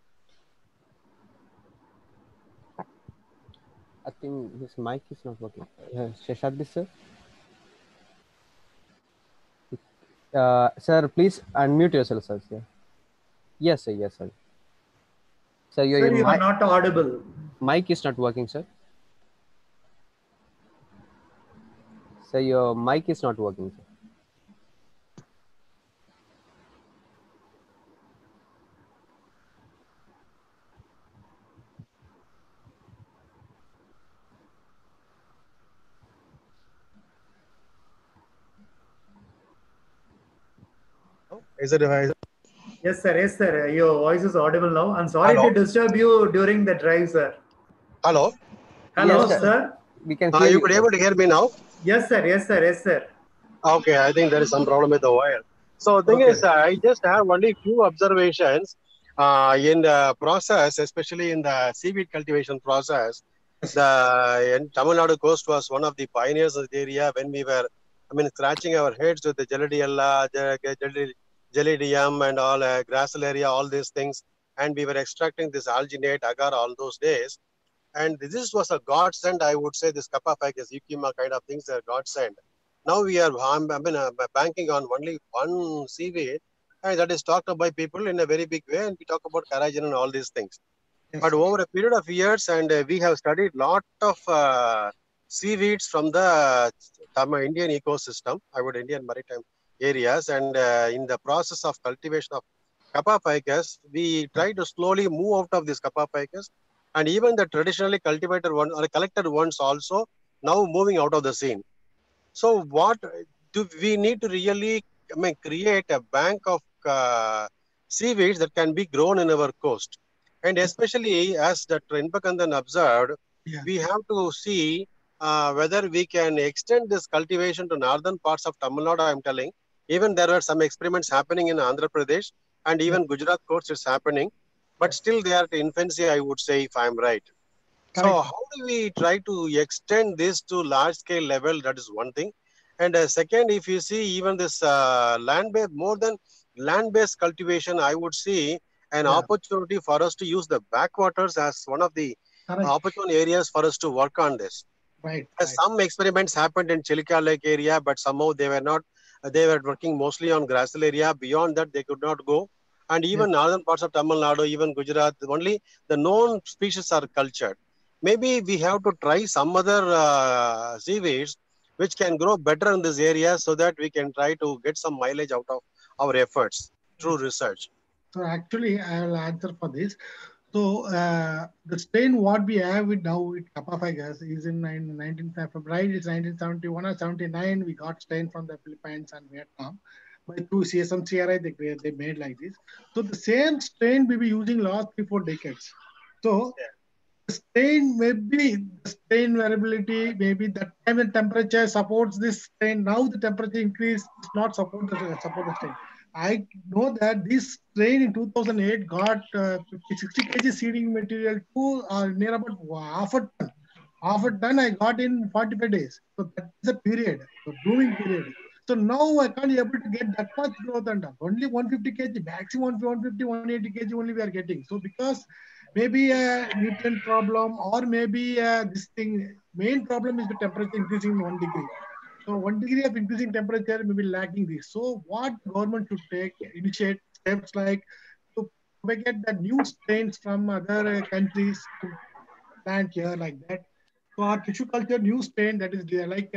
I think his mic is not working. Sheshadri, sir? Sir, please unmute yourself, sir. Yeah. Yes, sir. Yes, sir. Sir, your Sir, you are mic, not audible. mic is not working, sir. Sir, your mic is not working, sir. Is it? Yes, sir. Yes, sir. Your voice is audible now. I'm sorry Hello? to disturb you during the drive, sir. Hello. Hello, Yes, sir. sir. We can hear You you, could sir. able to hear me now? Yes, sir. Yes, sir. Yes, sir. Okay, I think there is some problem with the wire. So the thing Okay. is, I just have only few observations in the process, especially in the seaweed cultivation process. The Tamil Nadu coast was one of the pioneers of the area when we were, scratching our heads with the Geladiella, Gelidium and all, Grassel area, all these things. And we were extracting this alginate, agar all those days. And this was a godsend, I would say. This kappa ficus, Eucheuma kind of things are godsend. Now we are banking on only one seaweed, and that is talked about by people in a very big way. And we talk about carrageenan and all these things. Yes, But sir. over a period of years, and we have studied lot of seaweeds from the Indian ecosystem, Indian maritime areas, and in the process of cultivation of kappa ficus, we try to slowly move out of this kappa ficus, and even the traditionally cultivated one or collected ones also now moving out of the scene. So what do we need to really, create a bank of seaweeds that can be grown in our coast? And especially as Dr. Inpakandan observed, Yeah. we have to see whether we can extend this cultivation to northern parts of Tamil Nadu, I'm telling. Even there were some experiments happening in Andhra Pradesh and even Gujarat coast is happening. But still they are at infancy, I would say, if I'm right. So Correct. how do we try to extend this to large scale level? That is one thing. And second, if you see even this land-based, more than land-based cultivation, I would see an Yeah. opportunity for us to use the backwaters as one of the Correct. opportune areas for us to work on this. Right. Some experiments happened in Chilika Lake area, but somehow they were not, they were working mostly on grassy area. Beyond that, they could not go. And even northern parts of Tamil Nadu, even Gujarat, only the known species are cultured. Maybe we have to try some other seaweeds which can grow better in this area so that we can try to get some mileage out of our efforts through research. So actually, I will answer for this. So the strain what we have with now with kappa ficus is in 19 February, it's 1971 or 79. We got strain from the Philippines and Vietnam. By through CSMCRI, they made like this. So the same strain we be using last 3-4 decades. So the strain maybe the strain variability, maybe the time and temperature supports this strain. Now the temperature increase does not support the strain. I know that this strain in 2008 got 60 kg seeding material to near about half a ton. Half a ton I got in 45 days. So that is a period, the blooming period. So now I can't be able to get that much growth and only 150 kg, maximum 150, 180 kg only we are getting. So because maybe a nutrient problem or maybe this thing, main problem is the temperature increasing 1 degree. So 1 degree of increasing temperature may be lacking this. So what government should initiate steps like to get the new strains from other countries to plant here like that. So our tissue culture new strain that is there, like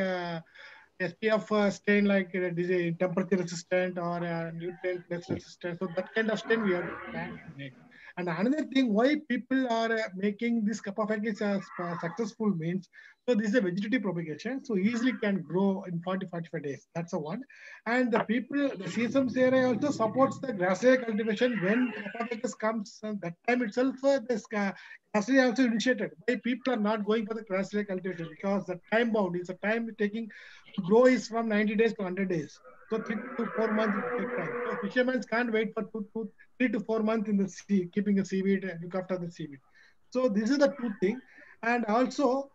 SPF strain like temperature resistant or nutrient less resistant. So that kind of strain we have to plant to make. And another thing, why people are making this kappa ficus as successful means, so this is a vegetative propagation, so easily can grow in 40-45 days. That's the one. And the people, the CSM area also supports the grassland cultivation when kappa ficus comes. And that time itself, this grassland also initiated. Why people are not going for the grassland cultivation? Because the time bound is the time taking to grow is from 90 days to 100 days. So 3 to 4 months it take time. So fishermen can't wait for 3 to 4 months in the sea, keeping a seaweed and look after the seaweed. So this is the two thing. And also,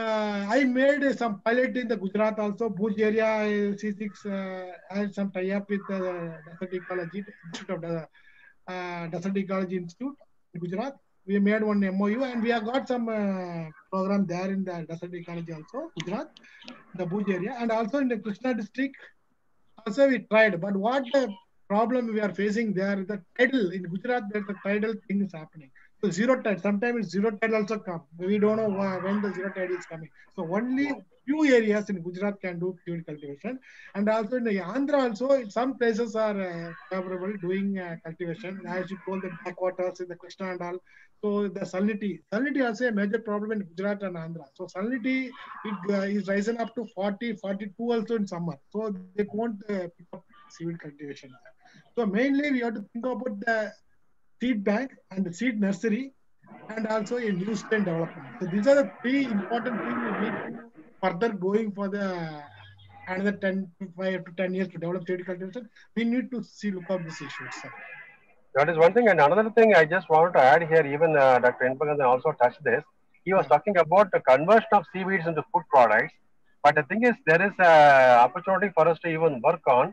I made some pilot in the Gujarat also. Bhuj area C6 had some tie-up with the Desert Ecology Institute of the Desert Ecology Institute in Gujarat. We made one MOU and we have got some program there in the Desert Ecology also, Gujarat, the Bhuj area, and also in the Krishna district. Also, we tried, but what the problem we are facing there, the tidal in Gujarat, there's a tidal thing is happening. So zero tide, sometimes it's zero tide also come. We don't know when the zero tide is coming. So only few areas in Gujarat can do seaweed cultivation, and also in the Andhra also, some places are favorable doing cultivation. As you told, the backwaters in the Krishna and all. So the salinity also a major problem in Gujarat and Andhra. So salinity it is risen up to 40, 42 also in summer. So they won't pick up seaweed cultivation. So mainly we have to think about the seed bank and the seed nursery and also a new strain development. So these are the three important things we need to further going for the another 10 to 5 to 10 years to develop seed cultivation. We need to look up this issue, sir. That is one thing. And another thing I just wanted to add here, even Dr. Inpagandan also touched this. He was talking about the conversion of seaweeds into food products. But the thing is, there is an opportunity for us to even work on,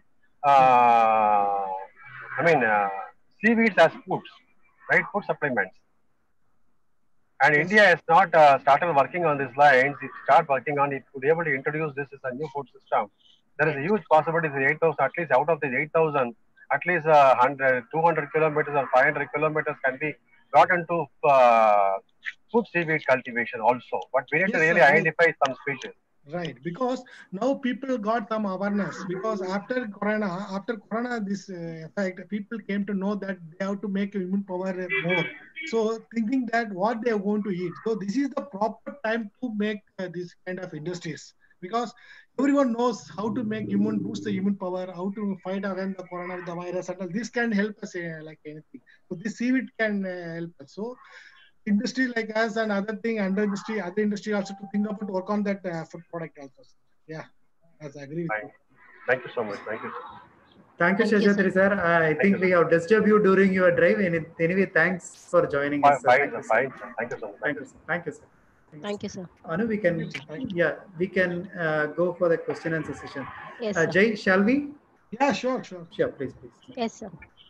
seaweeds as foods, right? Food supplements. And India has not started working on these lines. It start working on it, could be able to introduce this as a new food system. There is a huge possibility in 8,000, at least out of the 8,000, at least 100, 200 kilometers or 500 kilometers can be got into food seaweed cultivation also. But we need to Yes, really sir, right. identify some species. Right, because now people got some awareness, because after corona, this effect, people came to know that they have to make immune power more. So thinking that what they are going to eat. So this is the proper time to make this kind of industries, because everyone knows how to make boost the immune power, how to fight against the corona, the virus, and all. This can help us like anything. So this seaweed can help us. So industry like us and other thing under industry, other industry also to think about work on that food product also. Yeah, as I agree with Fine. you. Thank you so much. Thank you. Thank you, Thank you, Seshadri sir. I think we have disturbed you during your drive. Anyway, thanks for joining us, sir. Fine, Thank sir. you, sir. Fine, sir. Thank you so much. Thank you, sir. Thank you, sir. Thank you, sir. Anu, we can, we can go for the question and answer session. Yes, sir. Jay, shall we? Yeah, sure. Sure, please. Yes, sir.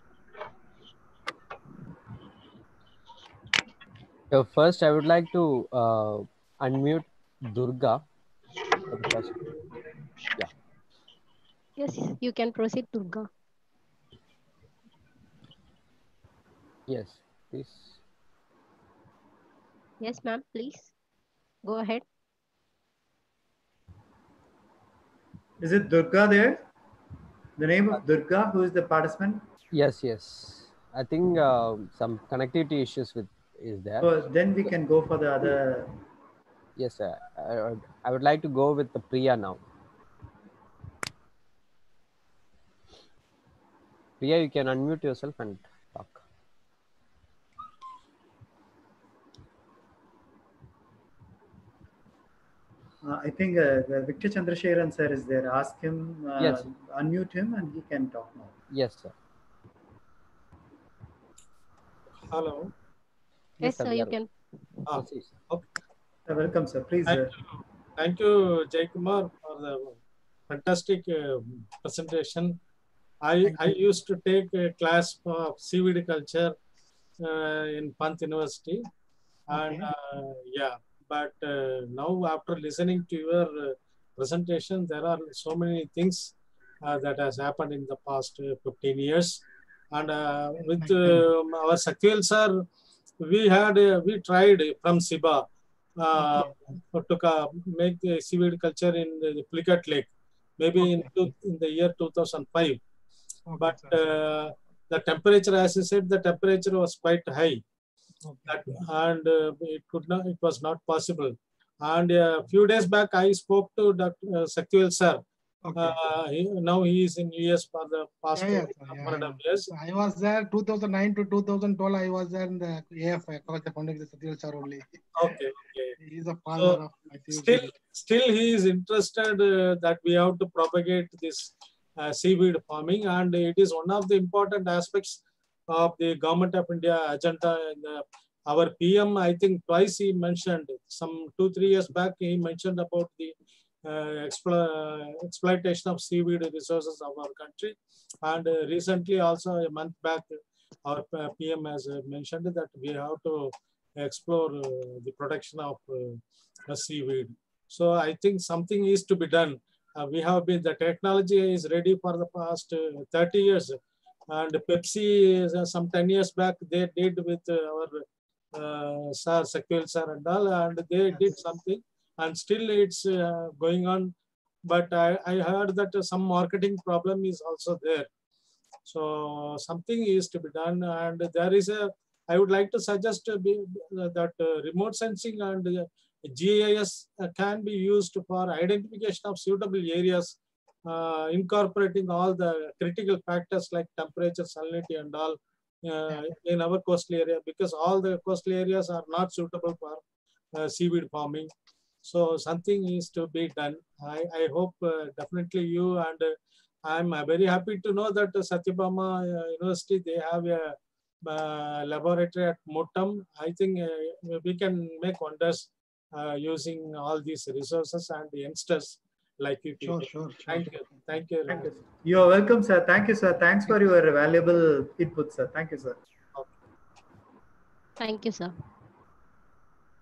So first, I would like to unmute Durga for the first. Yeah. Yes, you can proceed, Durga. Yes, please. Yes, ma'am, please. Go ahead. Is it Durga there? The name of Durga, who is the participant? Yes. I think some connectivity issues is there. So then we can go for the other. Yes, sir. I would like to go with the Priya now. Priya, you can unmute yourself and talk. I think Victor Chandrasekharan sir is there. Ask him, Yes. unmute him, and he can talk now. Yes, sir. Hello. Yes, sir, you can. Proceed, sir. Okay. Welcome, sir. Please. Thank you, Jay Kumar, for the fantastic presentation. I used to take a class of seaweed culture in Pant University, and but now after listening to your presentation, there are so many things that has happened in the past 15 years, and with our Sakyal sir, we tried from SIBA to make the seaweed culture in the Pulicat Lake, maybe in the year 2005. But the temperature, as I said, the temperature was quite high, and it was not possible. And a few days back, I spoke to Dr. Sakyal sir. Now he is in US for the past 1.5 years. I was there 2009 to 2012. I was there in the AF college of founding the Satyal sir only. Okay. He is a father of my still he is interested that we have to propagate this seaweed farming, and it is one of the important aspects of the Government of India agenda. Our PM, I think twice he mentioned, some 2-3 years back, he mentioned about the exploitation of seaweed resources of our country. And recently also a month back, our PM has mentioned that we have to explore the production of seaweed. So I think something is to be done. The technology is ready for the past 30 years. And Pepsi, some 10 years back, they did with our Sir Sakyal sir and all, and they did something, and still it's going on. But I heard that some marketing problem is also there. So something is to be done, and there is I would like to suggest that remote sensing and GIS can be used for identification of suitable areas, incorporating all the critical factors like temperature, salinity, and all in our coastal area, because all the coastal areas are not suitable for seaweed farming. So something is to be done. I hope definitely you, and I'm very happy to know that Satyabama University, they have a laboratory at Mottam. I think we can make wonders using all these resources and the youngsters like you people. Sure. Thank you. You are welcome, sir. Thank you, sir. Thanks for your valuable input, sir. Thank you, sir. Thank you, sir.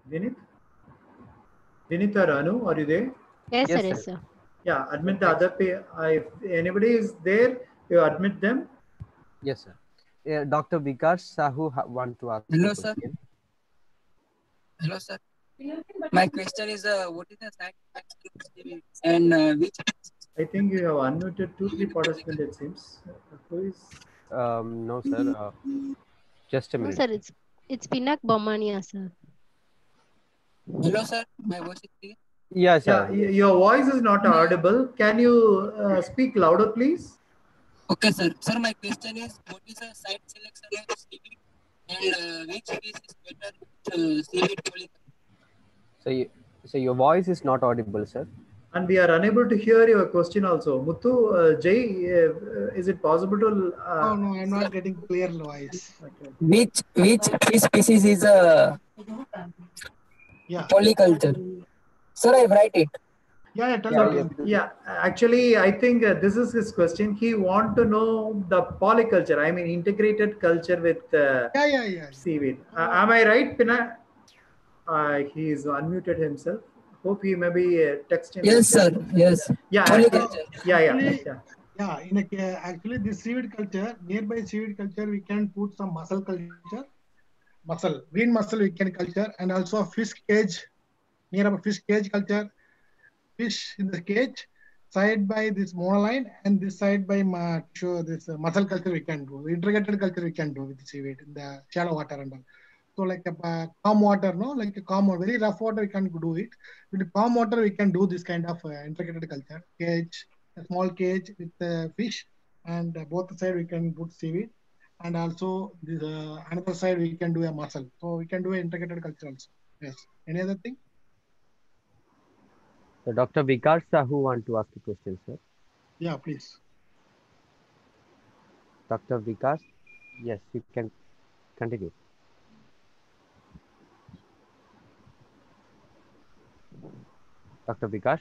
Vinith? Vinith or Anu, are you there? Yes, sir. Yes, Yes, sir. sir. Yeah, admit the other if anybody is there, you admit them. Yes, sir. Dr. Vikas Sahu want to ask Hello, a sir. question. Hello, sir. My question is, what is the science and which? I think you have unmuted 2-3 participants, it seems. Who is? No, sir. Just a No, minute. sir. It's Pinak Bomania, sir. Hello, sir. My voice is clear. Yes, Yeah, sir. your voice is not audible. Can you speak louder, please? Okay, sir. Sir, my question is, what is the site selection of seaweed and which fish is better with seaweed polyculture? So your voice is not audible, sir. And we are unable to hear your question also. Muthu, Jay, is it possible to? Oh no, I'm not getting clear voice. Okay. Which fish species is Yeah, polyculture? Sir, I write it. yeah, tell Yeah, me. yes. Yeah, actually, I think this is his question. He want to know the polyculture. I mean, integrated culture with Yeah. seaweed. Am I right, Pina? He is unmuted himself. Hope he may be texting. Yes, sir. Yes. Yeah, Polyculture. Yeah. Actually, this seaweed culture, nearby seaweed culture, we can put some mussel culture, green mussel we can culture, and also a fish cage, near a fish cage culture, fish in the cage, side by this monoline, and this side by this mussel culture we can do. Integrated culture we can do with seaweed in the shallow water and all. So like a calm water, no, like a calm water, very rough water we can't do it. With calm water we can do this kind of integrated culture. Cage, a small cage with fish, and both side we can put seaweed, and also this another side we can do a mussel. So we can do an integrated culture also. Yes. Any other thing? So Dr. Vikas Sahu want to ask a question, sir. Yeah, please. Dr. Vikas, yes, you can continue. Dr. Vikas?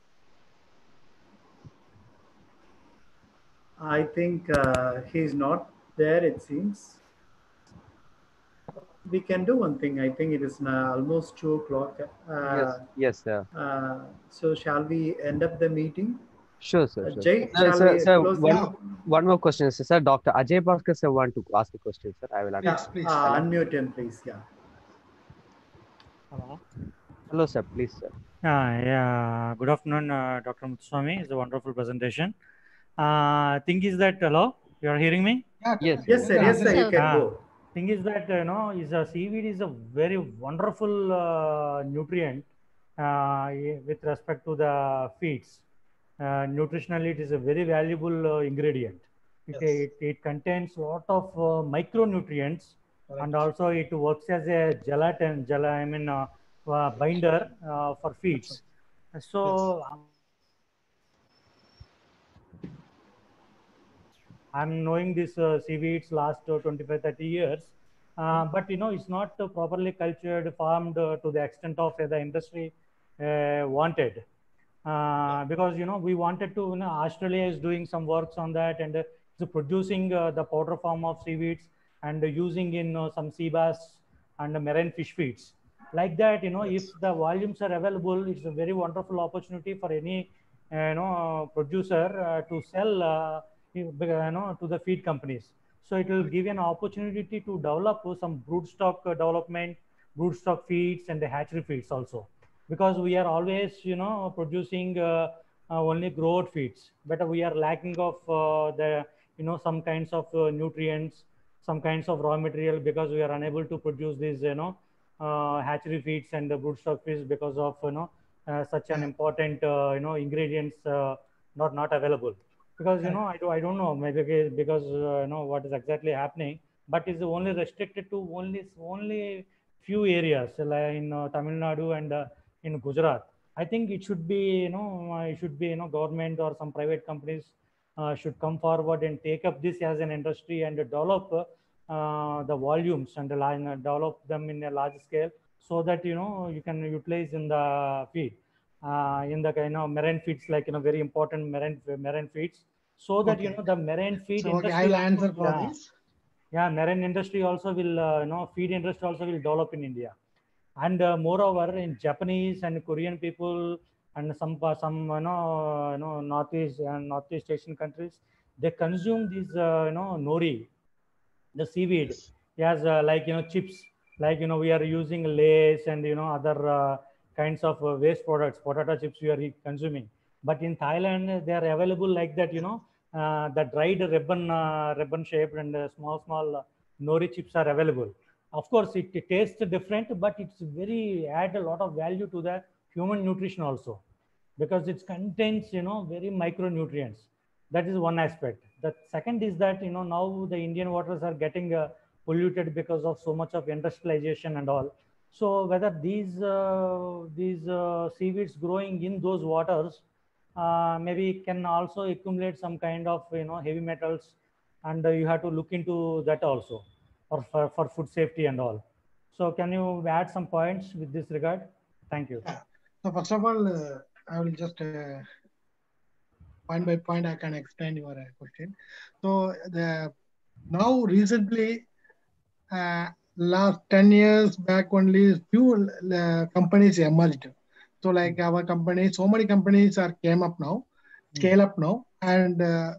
I think he's not there, it seems. We can do one thing. I think it is now almost 2 o'clock. Yes, sir. So shall we end up the meeting? Sure, sir. Jay, Sir, close one more question, sir. Dr. Ajay Bhaskar sir want to ask a question, sir. I will ask. Please. Unmute him, please. Yeah. Hello. Hello, sir. Please, sir. Yeah. Good afternoon, Dr. Muthuswamy. It's a wonderful presentation. Thing is that, hello, you are hearing me? Yes, sir. Yes, sir. You can go. Thing is that, seaweed is a very wonderful nutrient with respect to the feeds. Nutritionally, it is a very valuable ingredient. It contains a lot of micronutrients, and also it works as a binder for feeds. So I'm knowing this seaweeds last 25-30 years, but it's not properly cultured, farmed to the extent of the industry wanted. Because we wanted to, Australia is doing some works on that, and it's producing the powder form of seaweeds and using in some sea bass and marine fish feeds. Like that, if the volumes are available, it's a very wonderful opportunity for any producer to sell to the feed companies. So it will give an opportunity to develop some broodstock development, broodstock feeds, and the hatchery feeds also. Because we are always producing only growth feeds, but we are lacking of the some kinds of nutrients, some kinds of raw material, because we are unable to produce these hatchery feeds and the broodstock feeds because of such an important ingredients not available. Because I don't know, maybe because what is exactly happening, but is only restricted to only few areas like in Tamil Nadu and in Gujarat. I think it should be government or some private companies should come forward and take up this as an industry and develop the volumes and develop them in a large scale, so that you can utilize in the feed in the marine feeds, like very important marine feeds, so that the marine feed industry I will answer for this. Yeah, marine industry also will feed industry also will develop in India. And moreover, in Japanese and Korean people and some Northeast and Northeast Asian countries, they consume these nori, the seaweed, as like chips, like we are using Lays and other kinds of waste products, potato chips we are consuming. But in Thailand, they are available like that, the dried ribbon shaped and small nori chips are available. Of course, it tastes different, but it's very add a lot of value to the human nutrition also, because it contains very micronutrients. That is one aspect. The second is that now the Indian waters are getting polluted because of so much of industrialization and all. So whether these seaweeds growing in those waters maybe can also accumulate some kind of heavy metals, and you have to look into that also, or for food safety and all. So can you add some points with this regard? Thank you. Yeah. So first of all, I will just point by point I can explain your question. So now recently, last 10 years back only few companies emerged. So like our company, so many companies are came up now, scale up now, and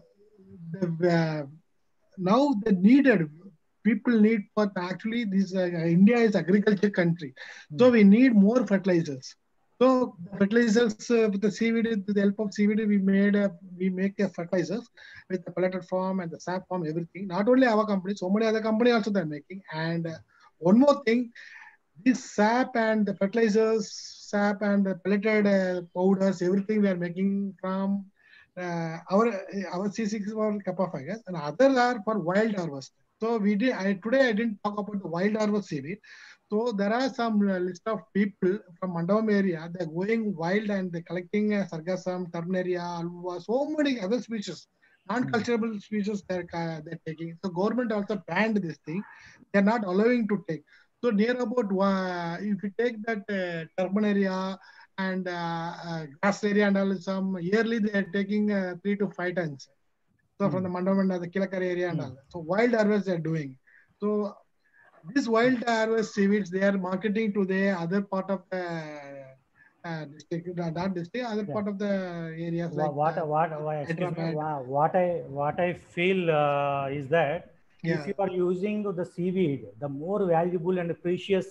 now the needed people need for actually this India is agriculture country, so we need more fertilizers. So fertilizers with the seaweed, with the help of seaweed, we make a fertilizers with the pelleted form and the sap form, everything. Not only our company, so many other companies also they're making. And one more thing, this sap and the fertilizers, sap and the pelleted powders, everything we are making from our C6 for Kappa, I guess, and others are for wild harvest. So today I didn't talk about the wild harvest seaweed. So there are some list of people from Mandavam area. They're going wild and they're collecting sargassum, terminaria, alva, so many other species, non-culturable species they're taking. So government also banned this thing. They're not allowing to take. So near about if you take that terminaria and grass area and all, some yearly they are taking 3 to 5 tons. So from the Mandavam and the Kilakar area and all. So wild harvest they're doing. So this wild harvest seaweeds, they are marketing to the other part of the district, not district, other part of the areas. Like what I feel is that if you are using the seaweed, the more valuable and precious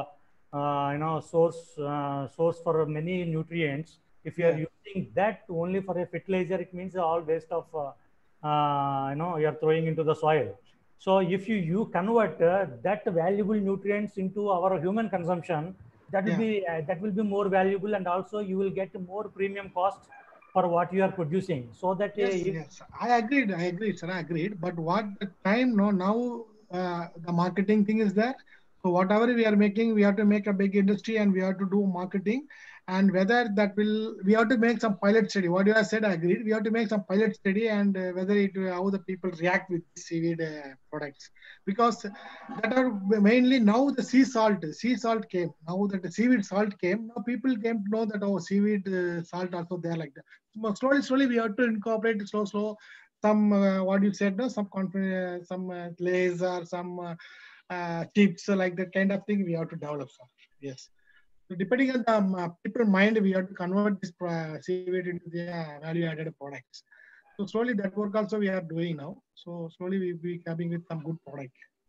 source for many nutrients, if you are using that only for a fertilizer, it means all waste of you are throwing into the soil. So if you convert that valuable nutrients into our human consumption, that will be more valuable, and also you will get more premium cost for what you are producing. So that yes, I agreed, sir, I agreed. But what the time now the marketing thing is there. So whatever we are making, we have to make a big industry and we have to do marketing. And whether that will, we have to make some pilot study. What you have said, I agreed. We have to make some pilot study and whether it how the people react with seaweed products, because that are mainly now the sea salt came. Now that the seaweed salt came, now people came to know that seaweed salt also there like that. Slowly we have to incorporate slow. Some what you said, no, some Lays or some chips like that kind of thing we have to develop. Yes. So depending on the people mind, we have to convert this seaweed into the value-added products. So slowly that work also we are doing now. So slowly we will be coming with some good product.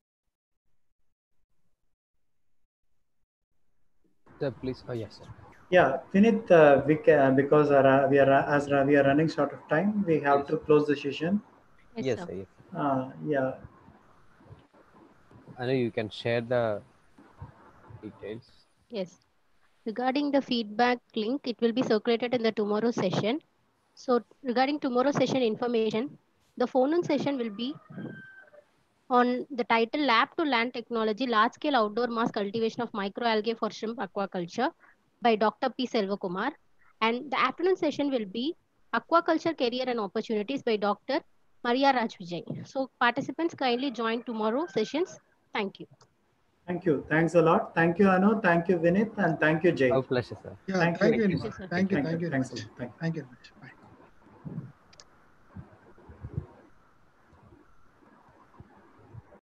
Sir, please. Oh yes, sir. Yeah, Vinith, we can, because we are running short of time, we have to close the session. Yes, sir. Yes. Yeah. I know you can share the details. Yes. Regarding the feedback link, it will be circulated in the tomorrow session. So regarding tomorrow session information, the phone-in session will be on the title Lab to Land Technology, Large Scale Outdoor Mass Cultivation of Microalgae for Shrimp Aquaculture by Dr. P. Selvakumar. And the afternoon session will be Aquaculture Career and Opportunities by Dr. Maria Raj Vijay. So participants kindly join tomorrow sessions. Thank you. Thank you. Thanks a lot. Thank you, Anu. Thank you, Vinith. And thank you, Jay. Our pleasure, sir. Yeah, thank you. Thank you. Thanks a lot. Thank you. Bye.